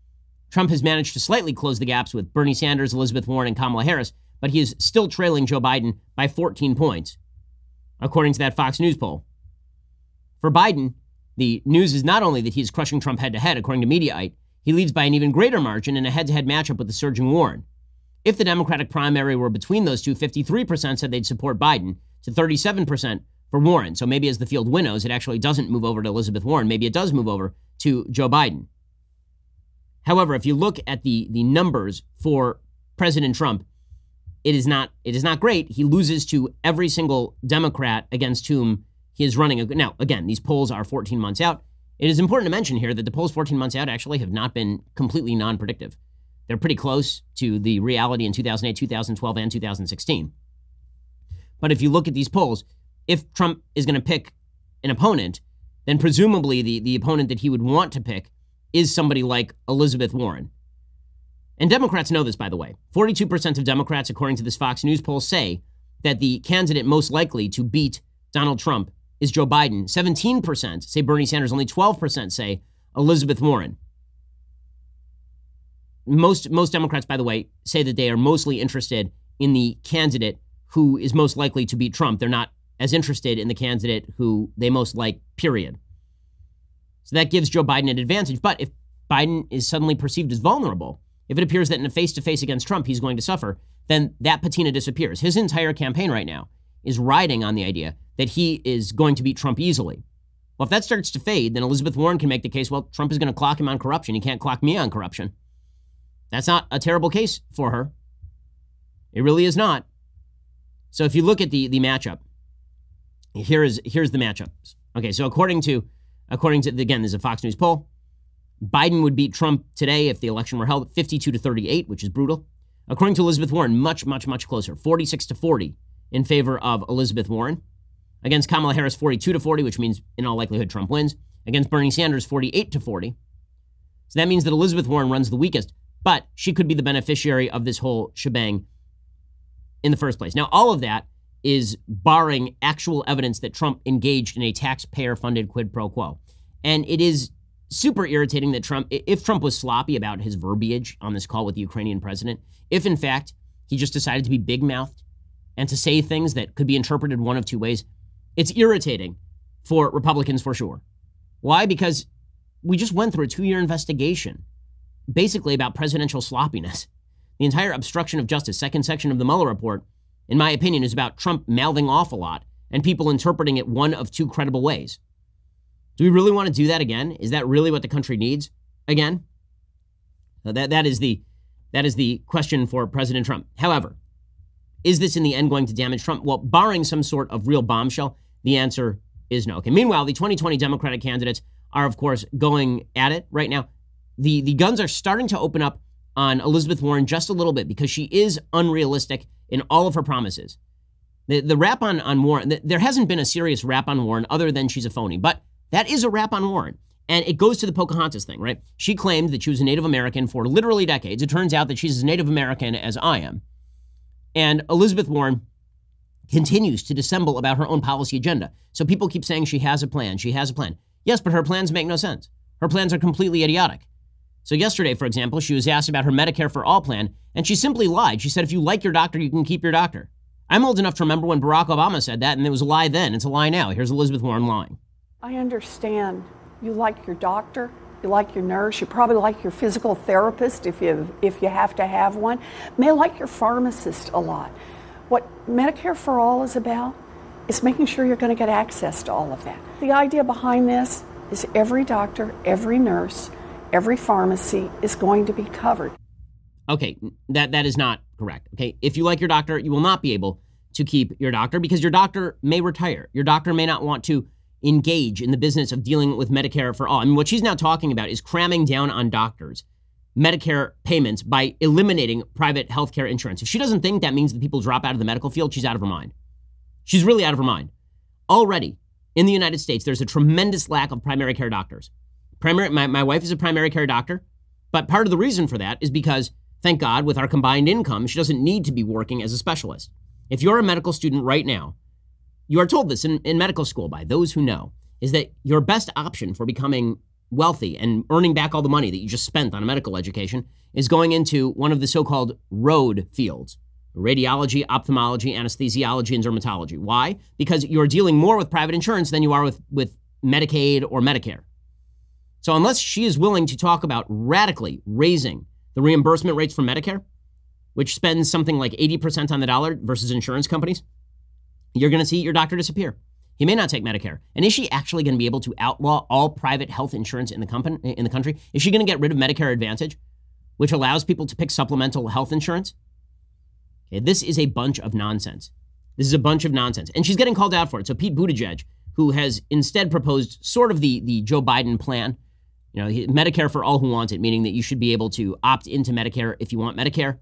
Trump has managed to slightly close the gaps with Bernie Sanders, Elizabeth Warren, and Kamala Harris, but he is still trailing Joe Biden by fourteen points, according to that Fox News poll. For Biden, the news is not only that he is crushing Trump head-to-head, according to Mediaite, he leads by an even greater margin in a head-to-head matchup with the surging Warren. If the Democratic primary were between those two, fifty-three percent said they'd support Biden to thirty-seven percent for Warren. So maybe as the field winnows, it actually doesn't move over to Elizabeth Warren. Maybe it does move over to Joe Biden. However, if you look at the, the numbers for President Trump, it is not it is not great. He loses to every single Democrat against whom he is running. A, now, again, these polls are fourteen months out. It is important to mention here that the polls fourteen months out actually have not been completely non-predictive. They're pretty close to the reality in two thousand eight, two thousand twelve, and two thousand sixteen. But if you look at these polls, if Trump is going to pick an opponent, then presumably the, the opponent that he would want to pick is somebody like Elizabeth Warren. And Democrats know this, by the way. forty-two percent of Democrats, according to this Fox News poll, say that the candidate most likely to beat Donald Trump is Joe Biden. seventeen percent say Bernie Sanders. Only twelve percent say Elizabeth Warren. Most, most Democrats, by the way, say that they are mostly interested in the candidate who is most likely to beat Trump. They're not as interested in the candidate who they most like, period. So that gives Joe Biden an advantage. But if Biden is suddenly perceived as vulnerable, if it appears that in a face-to-face against Trump he's going to suffer, then that patina disappears. His entire campaign right now is riding on the idea that he is going to beat Trump easily. Well, if that starts to fade, then Elizabeth Warren can make the case, well, Trump is going to clock him on corruption. He can't clock me on corruption. That's not a terrible case for her. It really is not. So if you look at the, the matchup, here is here's the matchups. Okay, so according to, according to, again, there's a Fox News poll. Biden would beat Trump today if the election were held, fifty-two to thirty-eight, which is brutal. According to Elizabeth Warren, much, much, much closer, forty-six to forty in favor of Elizabeth Warren. Against Kamala Harris, forty-two to forty, which means in all likelihood Trump wins. Against Bernie Sanders, forty-eight to forty. So that means that Elizabeth Warren runs the weakest, but she could be the beneficiary of this whole shebang in the first place. Now, all of that is barring actual evidence that Trump engaged in a taxpayer-funded quid pro quo. And it is super irritating that Trump, if Trump was sloppy about his verbiage on this call with the Ukrainian president, if in fact he just decided to be big-mouthed and to say things that could be interpreted one of two ways, it's irritating for Republicans for sure. Why? Because we just went through a two-year investigation, basically about presidential sloppiness. The entire obstruction of justice, second section of the Mueller report, in my opinion, is about Trump mouthing off a lot and people interpreting it one of two credible ways. Do we really want to do that again? Is that really what the country needs again? So that, that is the, that is the question for President Trump. However, is this in the end going to damage Trump? Well, barring some sort of real bombshell, the answer is no. Okay. Meanwhile, the twenty twenty Democratic candidates are, of course, going at it right now. The, the guns are starting to open up on Elizabeth Warren just a little bit because she is unrealistic in all of her promises. The, the rap on, on Warren, the, there hasn't been a serious rap on Warren other than she's a phony, but that is a rap on Warren. And it goes to the Pocahontas thing, right? She claimed that she was a Native American for literally decades. It turns out that she's as Native American as I am. And Elizabeth Warren continues to dissemble about her own policy agenda. So people keep saying she has a plan, she has a plan. Yes, but her plans make no sense. Her plans are completely idiotic. So yesterday, for example, she was asked about her Medicare for All plan, and she simply lied. She said, if you like your doctor, you can keep your doctor. I'm old enough to remember when Barack Obama said that, and it was a lie then. It's a lie now. Here's Elizabeth Warren lying. I understand. You like your doctor, you like your nurse, you probably like your physical therapist if you if you have to have one. You may like your pharmacist a lot. What Medicare for All is about is making sure you're going to get access to all of that. The idea behind this is every doctor, every nurse, every pharmacy is going to be covered. Okay, that, that is not correct. Okay, if you like your doctor, you will not be able to keep your doctor because your doctor may retire. Your doctor may not want to engage in the business of dealing with Medicare for All. I mean, what she's now talking about is cramming down on doctors Medicare payments by eliminating private healthcare insurance. If she doesn't think that means that people drop out of the medical field, she's out of her mind. She's really out of her mind. Already in the United States, there's a tremendous lack of primary care doctors. Primary, my, my wife is a primary care doctor, but part of the reason for that is because, thank God, with our combined income, she doesn't need to be working as a specialist. If you're a medical student right now, you are told this in, in medical school by those who know, is that your best option for becoming wealthy and earning back all the money that you just spent on a medical education is going into one of the so-called road fields: radiology, ophthalmology, anesthesiology, and dermatology. Why? Because you're dealing more with private insurance than you are with, with Medicaid or Medicare. So unless she is willing to talk about radically raising the reimbursement rates for Medicare, which spends something like eighty percent on the dollar versus insurance companies, you're going to see your doctor disappear. He may not take Medicare. And is she actually going to be able to outlaw all private health insurance in the company, in the country? Is she going to get rid of Medicare Advantage, which allows people to pick supplemental health insurance? Okay, this is a bunch of nonsense. This is a bunch of nonsense. And she's getting called out for it. So Pete Buttigieg, who has instead proposed sort of the, the Joe Biden plan, you know, Medicare for all who want it, meaning that you should be able to opt into Medicare if you want Medicare.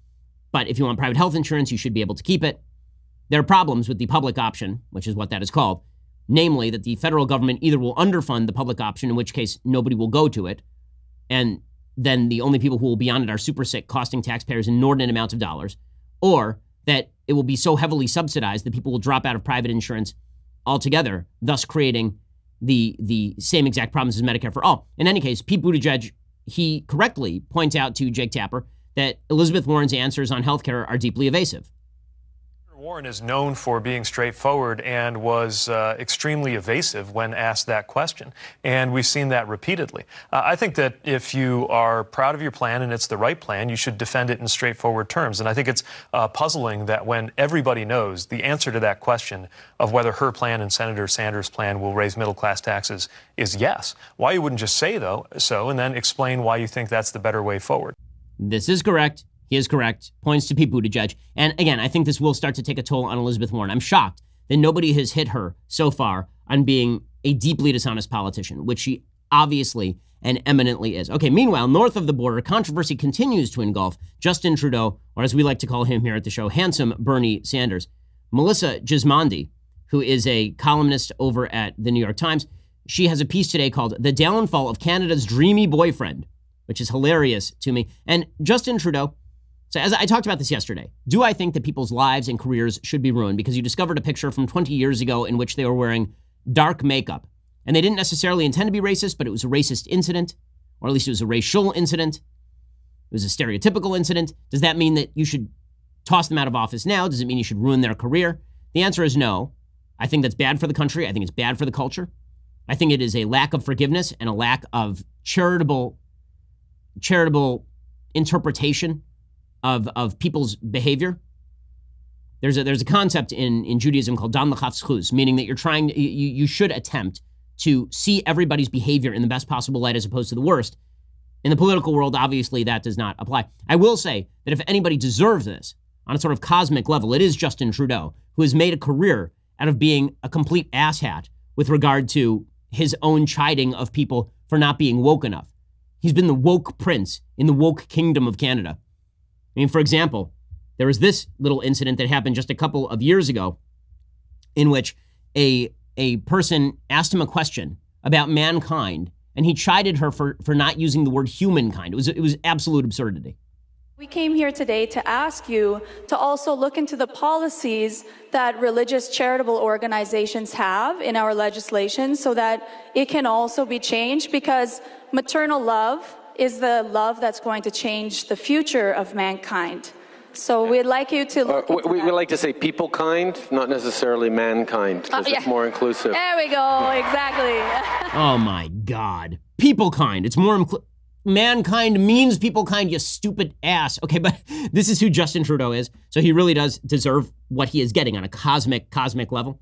But if you want private health insurance, you should be able to keep it. There are problems with the public option, which is what that is called, namely that the federal government either will underfund the public option, in which case nobody will go to it, and then the only people who will be on it are super sick, costing taxpayers inordinate amounts of dollars, or that it will be so heavily subsidized that people will drop out of private insurance altogether, thus creating the, the same exact problems as Medicare for all. In any case, Pete Buttigieg, he correctly points out to Jake Tapper that Elizabeth Warren's answers on healthcare are deeply evasive. Warren is known for being straightforward and was uh, extremely evasive when asked that question. And we've seen that repeatedly. Uh, I think that if you are proud of your plan and it's the right plan, you should defend it in straightforward terms. And I think it's uh, puzzling that when everybody knows the answer to that question of whether her plan and Senator Sanders' plan will raise middle-class taxes is yes, why you wouldn't just say though so and then explain why you think that's the better way forward. This is correct. He is correct. Points to Pete Buttigieg. And again, I think this will start to take a toll on Elizabeth Warren. I'm shocked that nobody has hit her so far on being a deeply dishonest politician, which she obviously and eminently is. Okay, meanwhile, north of the border, controversy continues to engulf Justin Trudeau, or as we like to call him here at the show, handsome Bernie Sanders. Melissa Gismondi, who is a columnist over at the New York Times, she has a piece today called "The Downfall of Canada's Dreamy Boyfriend," which is hilarious to me. And Justin Trudeau, so as I talked about this yesterday, do I think that people's lives and careers should be ruined because you discovered a picture from twenty years ago in which they were wearing dark makeup? And they didn't necessarily intend to be racist, but it was a racist incident, or at least it was a racial incident. It was a stereotypical incident. Does that mean that you should toss them out of office now? Does it mean you should ruin their career? The answer is no. I think that's bad for the country. I think it's bad for the culture. I think it is a lack of forgiveness and a lack of charitable, charitable interpretation Of, of people's behavior. There's a there's a concept in, in Judaism called dan l'chaf zchus, meaning that you're trying you, you should attempt to see everybody's behavior in the best possible light as opposed to the worst. In the political world, obviously, that does not apply. I will say that if anybody deserves this on a sort of cosmic level, it is Justin Trudeau, who has made a career out of being a complete asshat with regard to his own chiding of people for not being woke enough. He's been the woke prince in the woke kingdom of Canada. I mean, for example, there was this little incident that happened just a couple of years ago in which a a person asked him a question about mankind, and he chided her for, for not using the word humankind. It was, it was absolute absurdity. We came here today to ask you to also look into the policies that religious charitable organizations have in our legislation so that it can also be changed, because maternal love is the love that's going to change the future of mankind. So we'd like you to look uh, into we, that. we like to say people kind, not necessarily mankind, because uh, yeah. it's more inclusive. There we go, exactly. Oh my God. People kind. It's more inclusive. Mankind means people kind, you stupid ass. Okay, but this is who Justin Trudeau is. So he really does deserve what he is getting on a cosmic, cosmic level.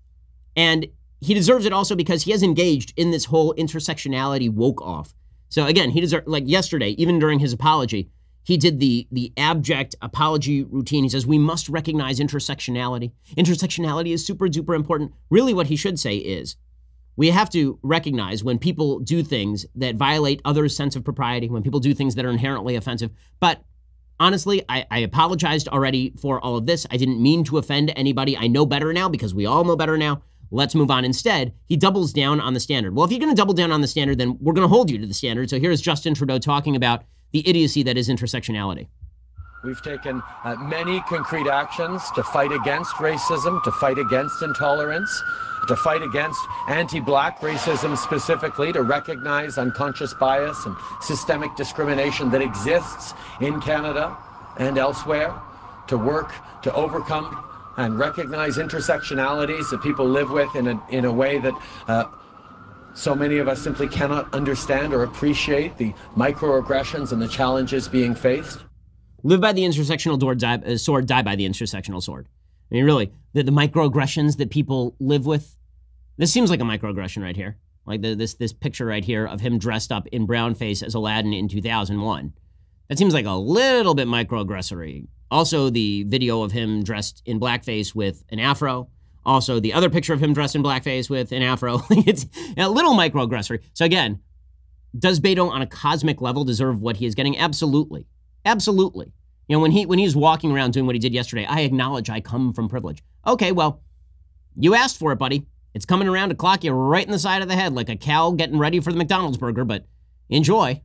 And he deserves it also because he has engaged in this whole intersectionality woke off. So again, he deserves, like yesterday, even during his apology, he did the, the abject apology routine. He says, we must recognize intersectionality. Intersectionality is super duper important. Really what he should say is, we have to recognize when people do things that violate others' sense of propriety, when people do things that are inherently offensive. But honestly, I, I apologized already for all of this. I didn't mean to offend anybody. I know better now because we all know better now. Let's move on. Instead, he doubles down on the standard. Well, if you're going to double down on the standard, then we're going to hold you to the standard. So here's Justin Trudeau talking about the idiocy that is intersectionality. We've taken uh, many concrete actions to fight against racism, to fight against intolerance, to fight against anti-black racism specifically, to recognize unconscious bias and systemic discrimination that exists in Canada and elsewhere, to work to overcome and recognize intersectionalities that people live with in a, in a way that uh, so many of us simply cannot understand or appreciate, the microaggressions and the challenges being faced. Live by the intersectional door, die, uh, sword, die by the intersectional sword. I mean, really, the, the microaggressions that people live with, this seems like a microaggression right here. Like the, this this picture right here of him dressed up in brownface as Aladdin in two thousand one. That seems like a little bit microaggressory. Also, the video of him dressed in blackface with an afro. Also, the other picture of him dressed in blackface with an afro. It's a little microaggressory. So again, does Beto on a cosmic level deserve what he is getting? Absolutely. Absolutely. You know, when he when he's walking around doing what he did yesterday, I acknowledge I come from privilege. Okay, well, you asked for it, buddy. It's coming around to clock you right in the side of the head like a cow getting ready for the McDonald's burger, but enjoy.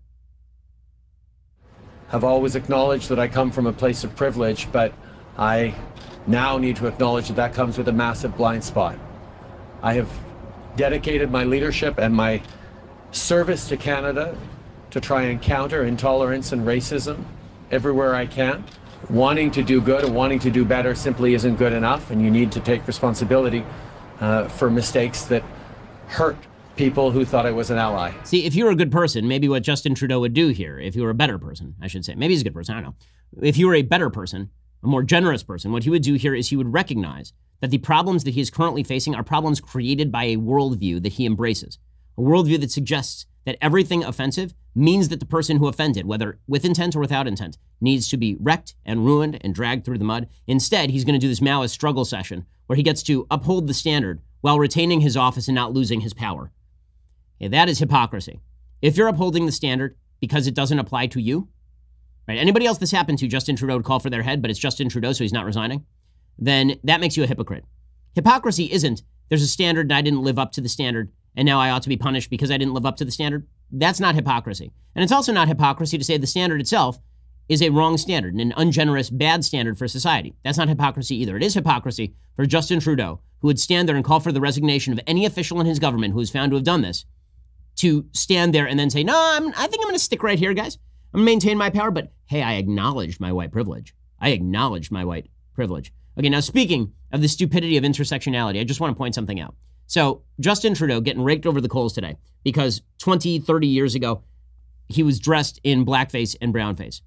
I've always acknowledged that I come from a place of privilege, but I now need to acknowledge that that comes with a massive blind spot. I have dedicated my leadership and my service to Canada to try and counter intolerance and racism everywhere I can. Wanting to do good and wanting to do better simply isn't good enough, and you need to take responsibility uh, for mistakes that hurt people who thought I was an ally. See, if you were a good person, maybe what Justin Trudeau would do here, if you were a better person, I should say, maybe he's a good person, I don't know. If you were a better person, a more generous person, what he would do here is he would recognize that the problems that he is currently facing are problems created by a worldview that he embraces. A worldview that suggests that everything offensive means that the person who offended, whether with intent or without intent, needs to be wrecked and ruined and dragged through the mud. Instead, he's going to do this Maoist struggle session where he gets to uphold the standard while retaining his office and not losing his power. Yeah, that is hypocrisy. If you're upholding the standard because it doesn't apply to you, right? Anybody else this happened to, Justin Trudeau would call for their head, but it's Justin Trudeau, so he's not resigning, then that makes you a hypocrite. Hypocrisy isn't, there's a standard and I didn't live up to the standard, and now I ought to be punished because I didn't live up to the standard. That's not hypocrisy. And it's also not hypocrisy to say the standard itself is a wrong standard and an ungenerous, bad standard for society. That's not hypocrisy either. It is hypocrisy for Justin Trudeau, who would stand there and call for the resignation of any official in his government who is found to have done this, to stand there and then say, no, I'm, I think I'm going to stick right here, guys. I'm going to maintain my power, but hey, I acknowledged my white privilege. I acknowledged my white privilege. Okay, now speaking of the stupidity of intersectionality, I just want to point something out. So Justin Trudeau getting raked over the coals today because twenty, thirty years ago, he was dressed in blackface and brownface.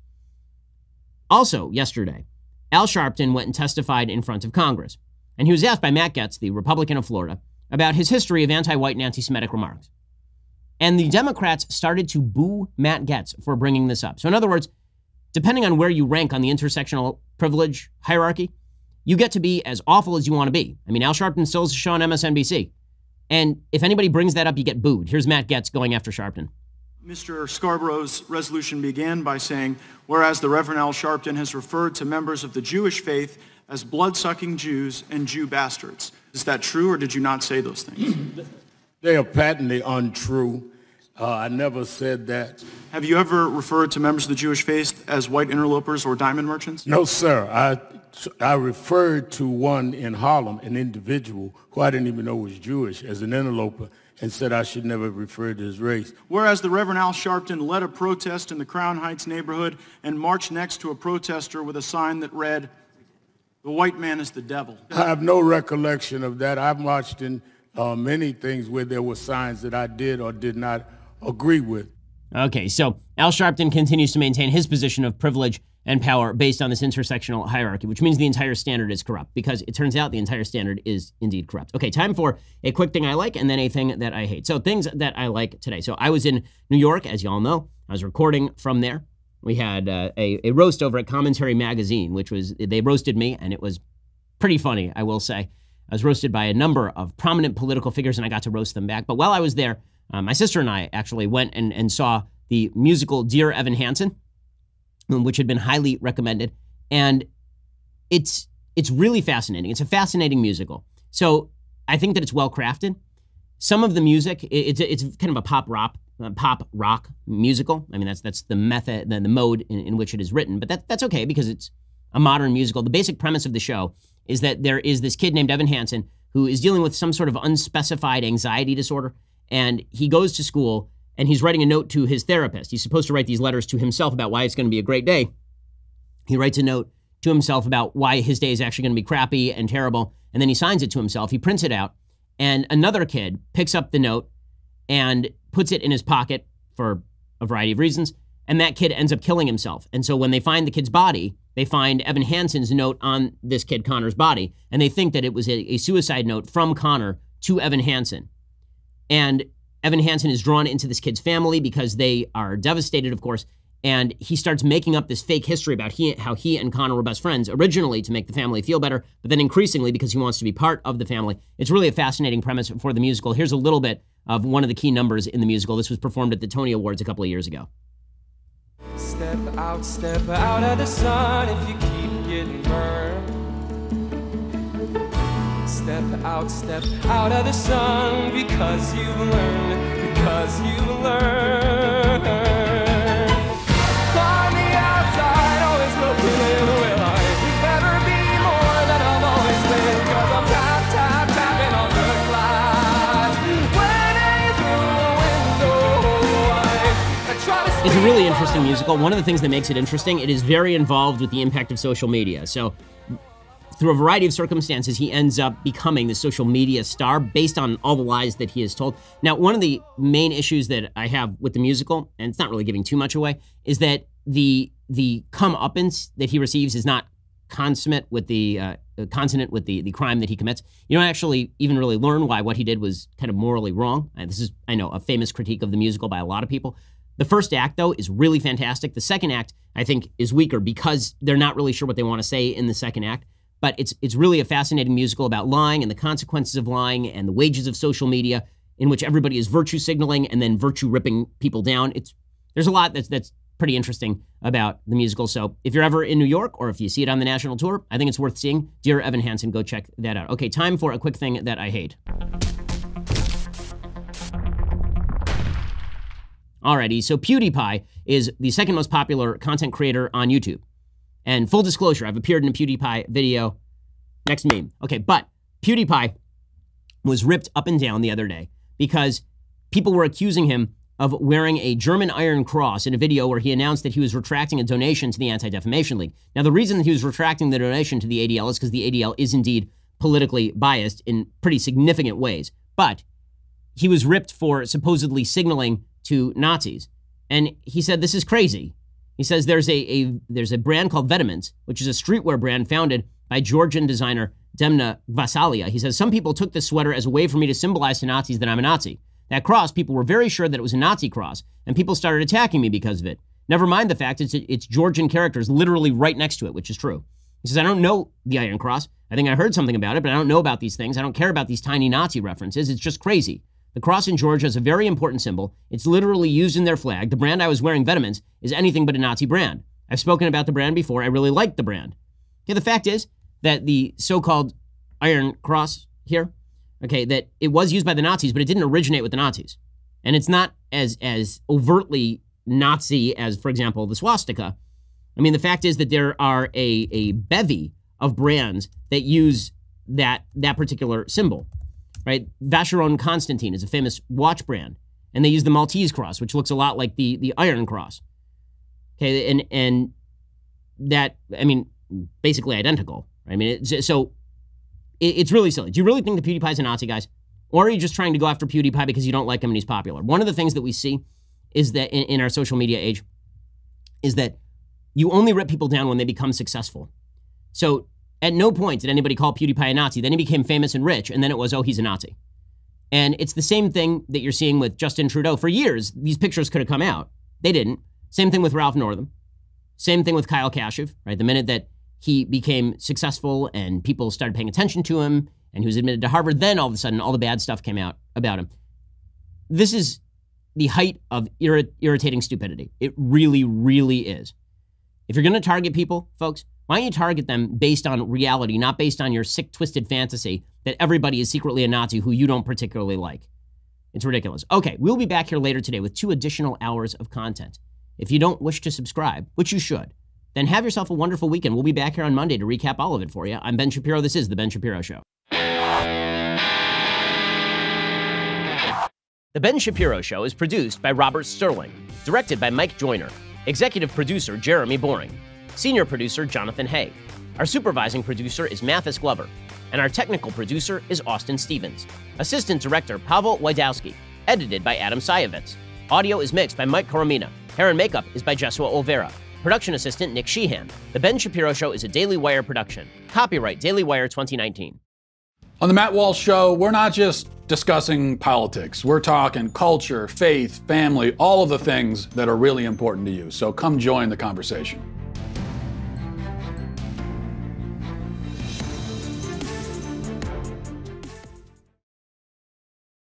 Also yesterday, Al Sharpton went and testified in front of Congress. And he was asked by Matt Gaetz, the Republican of Florida, about his history of anti-white and anti-Semitic remarks. And the Democrats started to boo Matt Gaetz for bringing this up. So in other words, depending on where you rank on the intersectional privilege hierarchy, you get to be as awful as you want to be. I mean, Al Sharpton still is a show on M S N B C. And if anybody brings that up, you get booed. Here's Matt Gaetz going after Sharpton. Mister Scarborough's resolution began by saying, whereas the Reverend Al Sharpton has referred to members of the Jewish faith as blood-sucking Jews and Jew bastards. Is that true, or did you not say those things? They are patently untrue. Uh, I never said that. Have you ever referred to members of the Jewish faith as white interlopers or diamond merchants? No, sir. I, I referred to one in Harlem, an individual who I didn't even know was Jewish, as an interloper, and said I should never refer to his race. Whereas the Reverend Al Sharpton led a protest in the Crown Heights neighborhood and marched next to a protester with a sign that read, "The white man is the devil." I have no recollection of that. I've marched in uh, many things where there were signs that I did or did not agree with. Okay, so Al Sharpton continues to maintain his position of privilege and power based on this intersectional hierarchy, which means the entire standard is corrupt, because it turns out the entire standard is indeed corrupt. Okay, time for a quick thing I like and then a thing that I hate. So things that I like today. So I was in New York, as you all know. I was recording from there. We had uh, a, a roast over at Commentary Magazine, which was, they roasted me, and it was pretty funny, I will say. I was roasted by a number of prominent political figures, and I got to roast them back. But while I was there, uh, my sister and I actually went and, and saw the musical Dear Evan Hansen, which had been highly recommended. And it's it's really fascinating. It's a fascinating musical. So I think that it's well crafted. Some of the music, it's it's kind of a pop rock, uh, pop rock musical. I mean, that's that's the method, the, the mode in, in which it is written. But that that's okay because it's a modern musical. The basic premise of the show is that there is this kid named Evan Hansen who is dealing with some sort of unspecified anxiety disorder. And he goes to school and he's writing a note to his therapist. He's supposed to write these letters to himself about why it's going to be a great day. He writes a note to himself about why his day is actually going to be crappy and terrible. And then he signs it to himself. He prints it out. And another kid picks up the note and puts it in his pocket for a variety of reasons. And that kid ends up killing himself. And so when they find the kid's body, they find Evan Hansen's note on this kid Connor's body. And they think that it was a, a suicide note from Connor to Evan Hansen. And Evan Hansen is drawn into this kid's family because they are devastated, of course. And he starts making up this fake history about he, how he and Connor were best friends, originally to make the family feel better, but then increasingly because he wants to be part of the family. It's really a fascinating premise for the musical. Here's a little bit of one of the key numbers in the musical. This was performed at the Tony Awards a couple of years ago. Step out, step out of the sun if you keep getting burned. Step out, step out of the sun because you learned, because you learned. On the outside, always look a little will I better be more than I've always been, cause I'm tap, tap, tapping on the glass. Waiting through a window, I try to. It's a really interesting musical. One of the things that makes it interesting, it is very involved with the impact of social media. So through a variety of circumstances, he ends up becoming the social media star based on all the lies that he has told. Now, one of the main issues that I have with the musical, and it's not really giving too much away, is that the the comeuppance that he receives is not consummate with the uh, consonant with the, the crime that he commits. You don't actually even really learn why what he did was kind of morally wrong. And this is, I know, a famous critique of the musical by a lot of people. The first act, though, is really fantastic. The second act, I think, is weaker because they're not really sure what they want to say in the second act. But it's it's really a fascinating musical about lying and the consequences of lying and the wages of social media, in which everybody is virtue signaling and then virtue ripping people down. It's there's a lot that's that's pretty interesting about the musical. So if you're ever in New York or if you see it on the national tour, I think it's worth seeing. Dear Evan Hansen, go check that out. Okay, time for a quick thing that I hate. Alrighty, so PewDiePie is the second most popular content creator on YouTube. And full disclosure, I've appeared in a PewDiePie video. Next meme. Okay, but PewDiePie was ripped up and down the other day because people were accusing him of wearing a German Iron Cross in a video where he announced that he was retracting a donation to the Anti-Defamation League. Now, the reason that he was retracting the donation to the A D L is because the A D L is indeed politically biased in pretty significant ways. But he was ripped for supposedly signaling to Nazis. And he said, this is crazy. He says there's a, a there's a brand called Vetements, which is a streetwear brand founded by Georgian designer Demna Gvasalia. He says, some people took this sweater as a way for me to symbolize to Nazis that I'm a Nazi. That cross, people were very sure that it was a Nazi cross, and people started attacking me because of it. Never mind the fact it's, it's Georgian characters literally right next to it, which is true. He says, I don't know the Iron Cross. I think I heard something about it, but I don't know about these things. I don't care about these tiny Nazi references. It's just crazy. The cross in Georgia is a very important symbol. It's literally used in their flag. The brand I was wearing, Vetements, is anything but a Nazi brand. I've spoken about the brand before. I really like the brand. Okay, the fact is that the so-called Iron Cross here, okay, that it was used by the Nazis, but it didn't originate with the Nazis. And it's not as, as overtly Nazi as, for example, the swastika. I mean, the fact is that there are a, a bevy of brands that use that, that particular symbol. Right, Vacheron Constantin is a famous watch brand, and they use the Maltese cross, which looks a lot like the the Iron Cross. Okay, and and that, I mean, basically identical. I mean, it's, so it, it's really silly. Do you really think that PewDiePie's a Nazi, guys, or are you just trying to go after PewDiePie because you don't like him and he's popular? One of the things that we see is that in, in our social media age is that you only rip people down when they become successful. So at no point did anybody call PewDiePie a Nazi. Then he became famous and rich, and then it was, oh, he's a Nazi. And it's the same thing that you're seeing with Justin Trudeau. For years, these pictures could have come out. They didn't. Same thing with Ralph Northam. Same thing with Kyle Kashuv, right? The minute that he became successful and people started paying attention to him and he was admitted to Harvard, then all of a sudden, all the bad stuff came out about him. This is the height of irrit- irritating stupidity. It really, really is. If you're going to target people, folks, why don't you target them based on reality, not based on your sick, twisted fantasy that everybody is secretly a Nazi who you don't particularly like? It's ridiculous. Okay, we'll be back here later today with two additional hours of content. If you don't wish to subscribe, which you should, then have yourself a wonderful weekend. We'll be back here on Monday to recap all of it for you. I'm Ben Shapiro. This is The Ben Shapiro Show. The Ben Shapiro Show is produced by Robert Sterling, directed by Mike Joyner, executive producer Jeremy Boring, senior producer Jonathan Hay. Our supervising producer is Mathis Glover, and our technical producer is Austin Stevens. Assistant director Pavel Wydowski, edited by Adam Sayevitz. Audio is mixed by Mike Coromina. Hair and makeup is by Jesua Olvera. Production assistant Nick Sheehan. The Ben Shapiro Show is a Daily Wire production. Copyright Daily Wire twenty nineteen. On the Matt Walsh Show, we're not just discussing politics. We're talking culture, faith, family, all of the things that are really important to you. So come join the conversation.